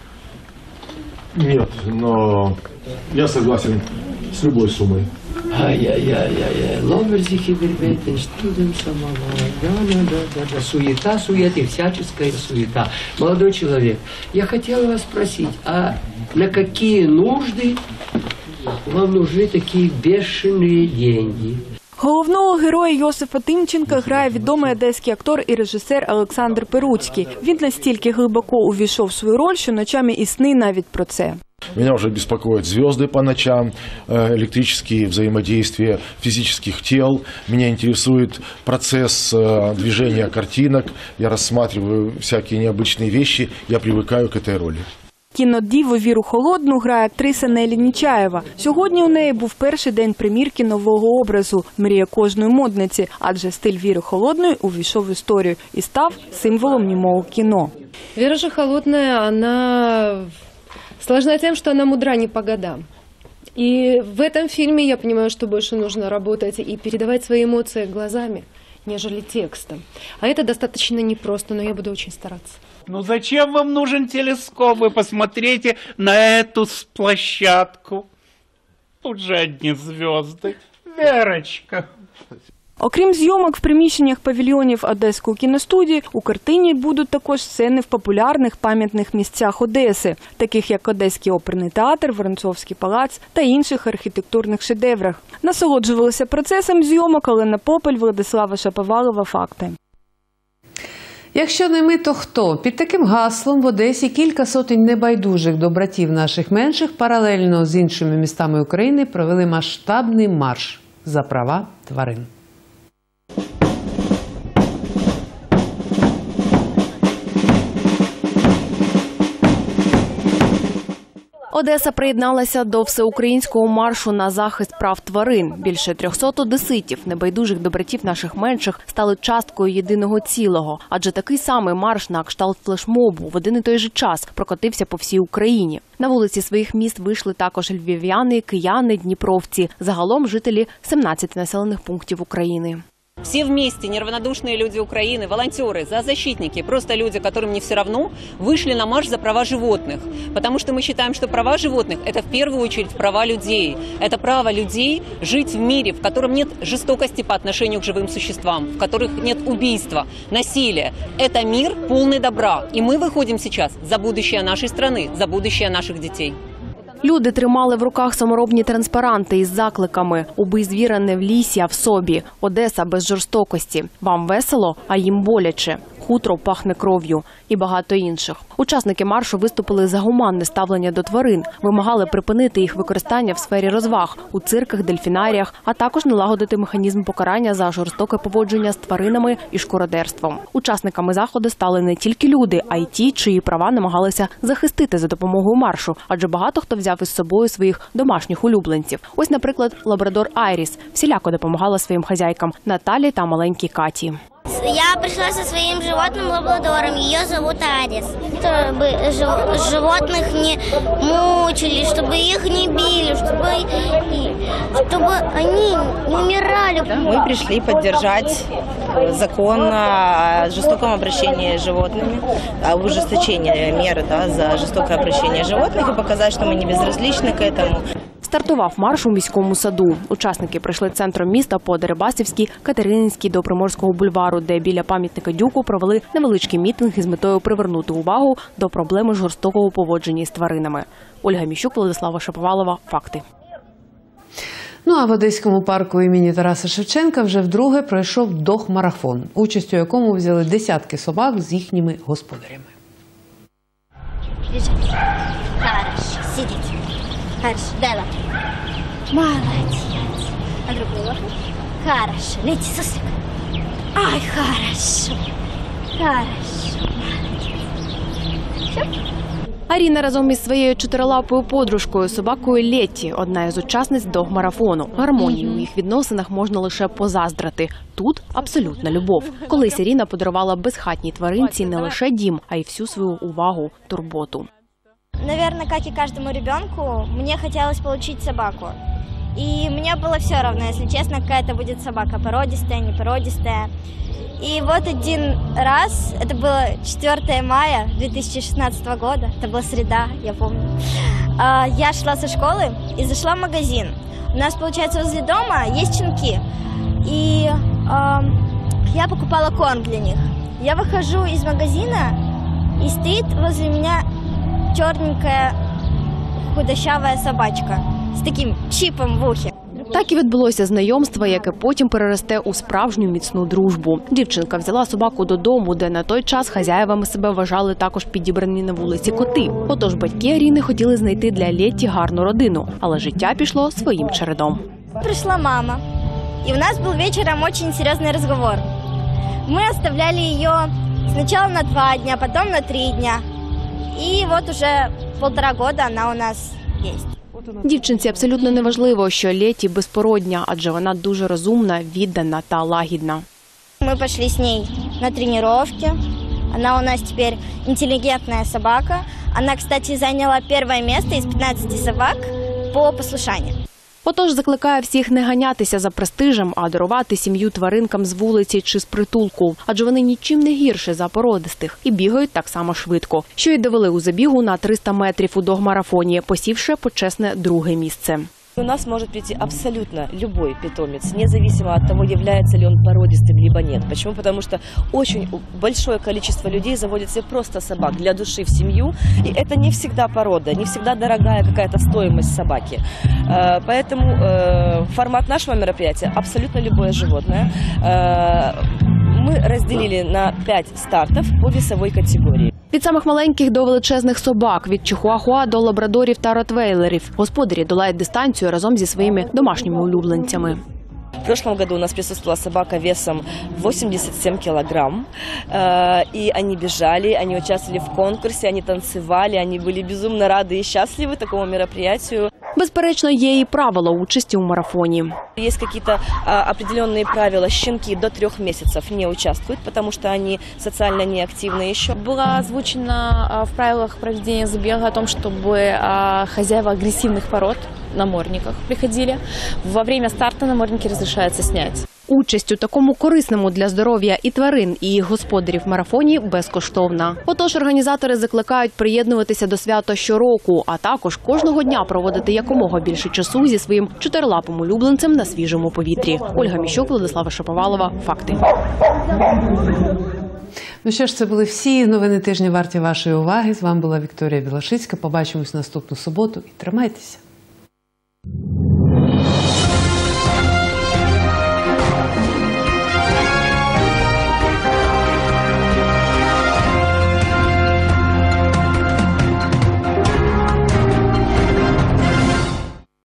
Нет, но я согласен с любой суммой. Ай-яй-яй-яй-яй, ломерзихи вербетен, студент самого, да-да-да-да, суета, суета и всяческая суета. Молодой человек, я хотела вас спросить, а на какие нужды вам нужны такие бешеные деньги? Головного героя Йосифа Тимченка грає відомий одеський актор і режисер Олександр Перуцький. Він настільки глибоко увійшов в свою роль, що ночами і сни навіть про це. Меня уже беспокоят звезды по ночам, электрические взаимодействия физических тел. Меня интересует процесс движения картинок. Я рассматриваю всякие необычные вещи. Я привыкаю к этой роли. Кінодіву Віру Холодну грає актриса Нелі Нічаєва. Сьогодні у неї був перший день прем'єрки нового образу «Мрія кожної модниці», адже стиль Віри Холодної увійшов в історію і став символом німого кіно. Вера же Холодная, она сложна тем, что она мудра не по годам. И в этом фильме я понимаю, что больше нужно работать и передавать свои эмоции глазами, нежели текстом. А это достаточно непросто, но я буду очень стараться. Ну зачем вам нужен телескоп? Вы посмотрите на эту площадку. Тут же одни звезды. Верочка. Окрім зйомок в приміщеннях павільйонів Одеської кіностудії, у картині будуть також сцени в популярних пам'ятних місцях Одеси, таких як Одеський оперний театр, Воронцовський палац та інших архітектурних шедеврах. Насолоджувалися процесом зйомок Олена Попель, Владислава Шаповалова. Факти. Якщо не ми, то хто? Під таким гаслом в Одесі кілька сотень небайдужих до братів наших менших паралельно з іншими містами України провели масштабний марш за права тварин. Одеса приєдналася до всеукраїнського маршу на захист прав тварин. Більше трьохсот одеситів, небайдужих до братів наших менших, стали часткою єдиного цілого. Адже такий самий марш на кшталт флешмобу в один і той же час прокотився по всій Україні. На вулиці своїх міст вийшли також львів'яни, кияни, дніпровці. Загалом жителі сімнадцяти населених пунктів України. Все вместе, неравнодушные люди Украины, волонтеры, зоозащитники, просто люди, которым не все равно, вышли на марш за права животных. Потому что мы считаем, что права животных – это в первую очередь права людей. Это право людей жить в мире, в котором нет жестокости по отношению к живым существам, в которых нет убийства, насилия. Это мир полный добра. И мы выходим сейчас за будущее нашей страны, за будущее наших детей. Люди тримали в руках саморобні транспаранти із закликами «Убий звіра не в лісі, а в собі», «Одеса без жорстокості», «Вам весело, а їм боляче», «Хутро пахне кров'ю» і багато інших. Учасники маршу виступили за гуманне ставлення до тварин, вимагали припинити їх використання в сфері розваг, у цирках, дельфінаріях, а також налагодити механізм покарання за жорстоке поводження з тваринами і шкуродерством. Учасниками заходу стали не тільки люди, а й ті, чиї права намагалися захистити за допомогою маршу, адже багато хто взяв із собою своїх домашніх улюбленців. Ось, наприклад, лабрадор Айріс всіляко допомагала своїм хазяйкам Наталі та маленькій Каті. Я пришла со своим животным лабрадором, ее зовут Арис. Чтобы животных не мучили, чтобы их не били, чтобы, чтобы они не умирали. Мы пришли поддержать закон о жестоком обращении с животными, о ужесточении меры, да, за жестокое обращение животных и показать, что мы не безразличны к этому. Стартував марш у міському саду. Учасники прийшли центром міста по Дерибасівській, Катерининській до Приморського бульвару, де біля пам'ятника Дюку провели невеличкий мітинг із метою привернути увагу до проблеми жорстокого поводження з тваринами. Ольга Міщук, Владислава Шаповалова. Факти. Ну а в Одеському парку імені Тараса Шевченка вже вдруге пройшов дог-марафон, участь у якому взяли десятки собак з їхніми господарями. Хорошо, сидіть. Хорошо, дай лапу. Молодец. А другую лапу. Хорошо. Лети, суслик. Ай, хорошо. Хорошо. Молодец. Все? Аріна разом із своєю чотирилапою подружкою, собакою Летті, одна із учасниць дог-марафону. Гармонії у їх відносинах можна лише позаздрити. Тут абсолютна любов. Колись Аріна подарувала безхатній тваринці не лише дім, а й всю свою увагу, турботу. Наверное, как и каждому ребенку, мне хотелось получить собаку. И мне было все равно, если честно, какая это будет собака, породистая, не породистая. И вот один раз, это было четвёртого мая две тысячи шестнадцатого года, это была среда, я помню, я шла со школы и зашла в магазин. У нас, получается, возле дома есть щенки, и я покупала корм для них. Я выхожу из магазина, и стоит возле меня черненькая худощавая собачка з таким чіпом в ухі. Так і відбулося знайомство, яке потім переросте у справжню міцну дружбу. Дівчинка взяла собаку додому, де на той час хазяєвами себе вважали також підібрані на вулиці коти. Отож батьки Аріни хотіли знайти для Летті гарну родину, але життя пішло своїм чередом. Пришла мама, і у нас був вечором дуже серйозний розговор. Ми оставляли її спочатку на два дня, потім на три дня. І от уже полтора года вона у нас є. Дівчинці абсолютно не важливо, що Летті безпородня, адже вона дуже розумна, віддана та лагідна. Ми пішли з нею на тренування. Вона у нас тепер інтелігентна собака. Вона, кстати, зайняла перше місце із п'ятнадцяти собак по послушанню. Отож закликає всіх не ганятися за престижем, а дарувати сім'ю тваринкам з вулиці чи з притулку. Адже вони нічим не гірше за породистих і бігають так само швидко. Що й довели у забігу на триста метрів у дог-марафоні, посівши почесне друге місце. У нас может прийти абсолютно любой питомец, независимо от того, является ли он породистым, либо нет. Почему? Потому что очень большое количество людей заводит себе просто собак для души в семью, и это не всегда порода, не всегда дорогая какая-то стоимость собаки. Поэтому формат нашего мероприятия абсолютно любое животное. Мы разделили на пять стартов по весовой категории. Від самих маленьких до величезних собак, від чихуахуа до лабрадорів та ротвейлерів. Господарі долають дистанцію разом зі своїми домашніми улюбленцями. В прошлом году у нас присутствовала собака весом восемьдесят семь килограмм, и они бежали, они участвовали в конкурсе, они танцевали, они были безумно рады и счастливы такому мероприятию. Безперечно, є і правила участі у марафоні. Есть какие-то а, определенные правила. Щенки до трех месяцев не участвуют, потому что они социально неактивны еще. Было озвучено а, в правилах проведения забега о том, чтобы а, хозяева агрессивных пород, намордниках, приходили. Во время старта намордники разрешается снять. Участь у такому корисному для здоров'я і тварин, і їх господарів марафоні безкоштовна. Отож, організатори закликають приєднуватися до свята щороку, а також кожного дня проводити якомога більше часу зі своїм чотирилапим улюбленцем на свіжому повітрі. Ольга Міщук, Владислава Шаповалова. Факти. Ну що ж, це були всі новини тижня варті вашої уваги. З вами була Вікторія Білошицька. Побачимось наступну суботу і тримайтеся.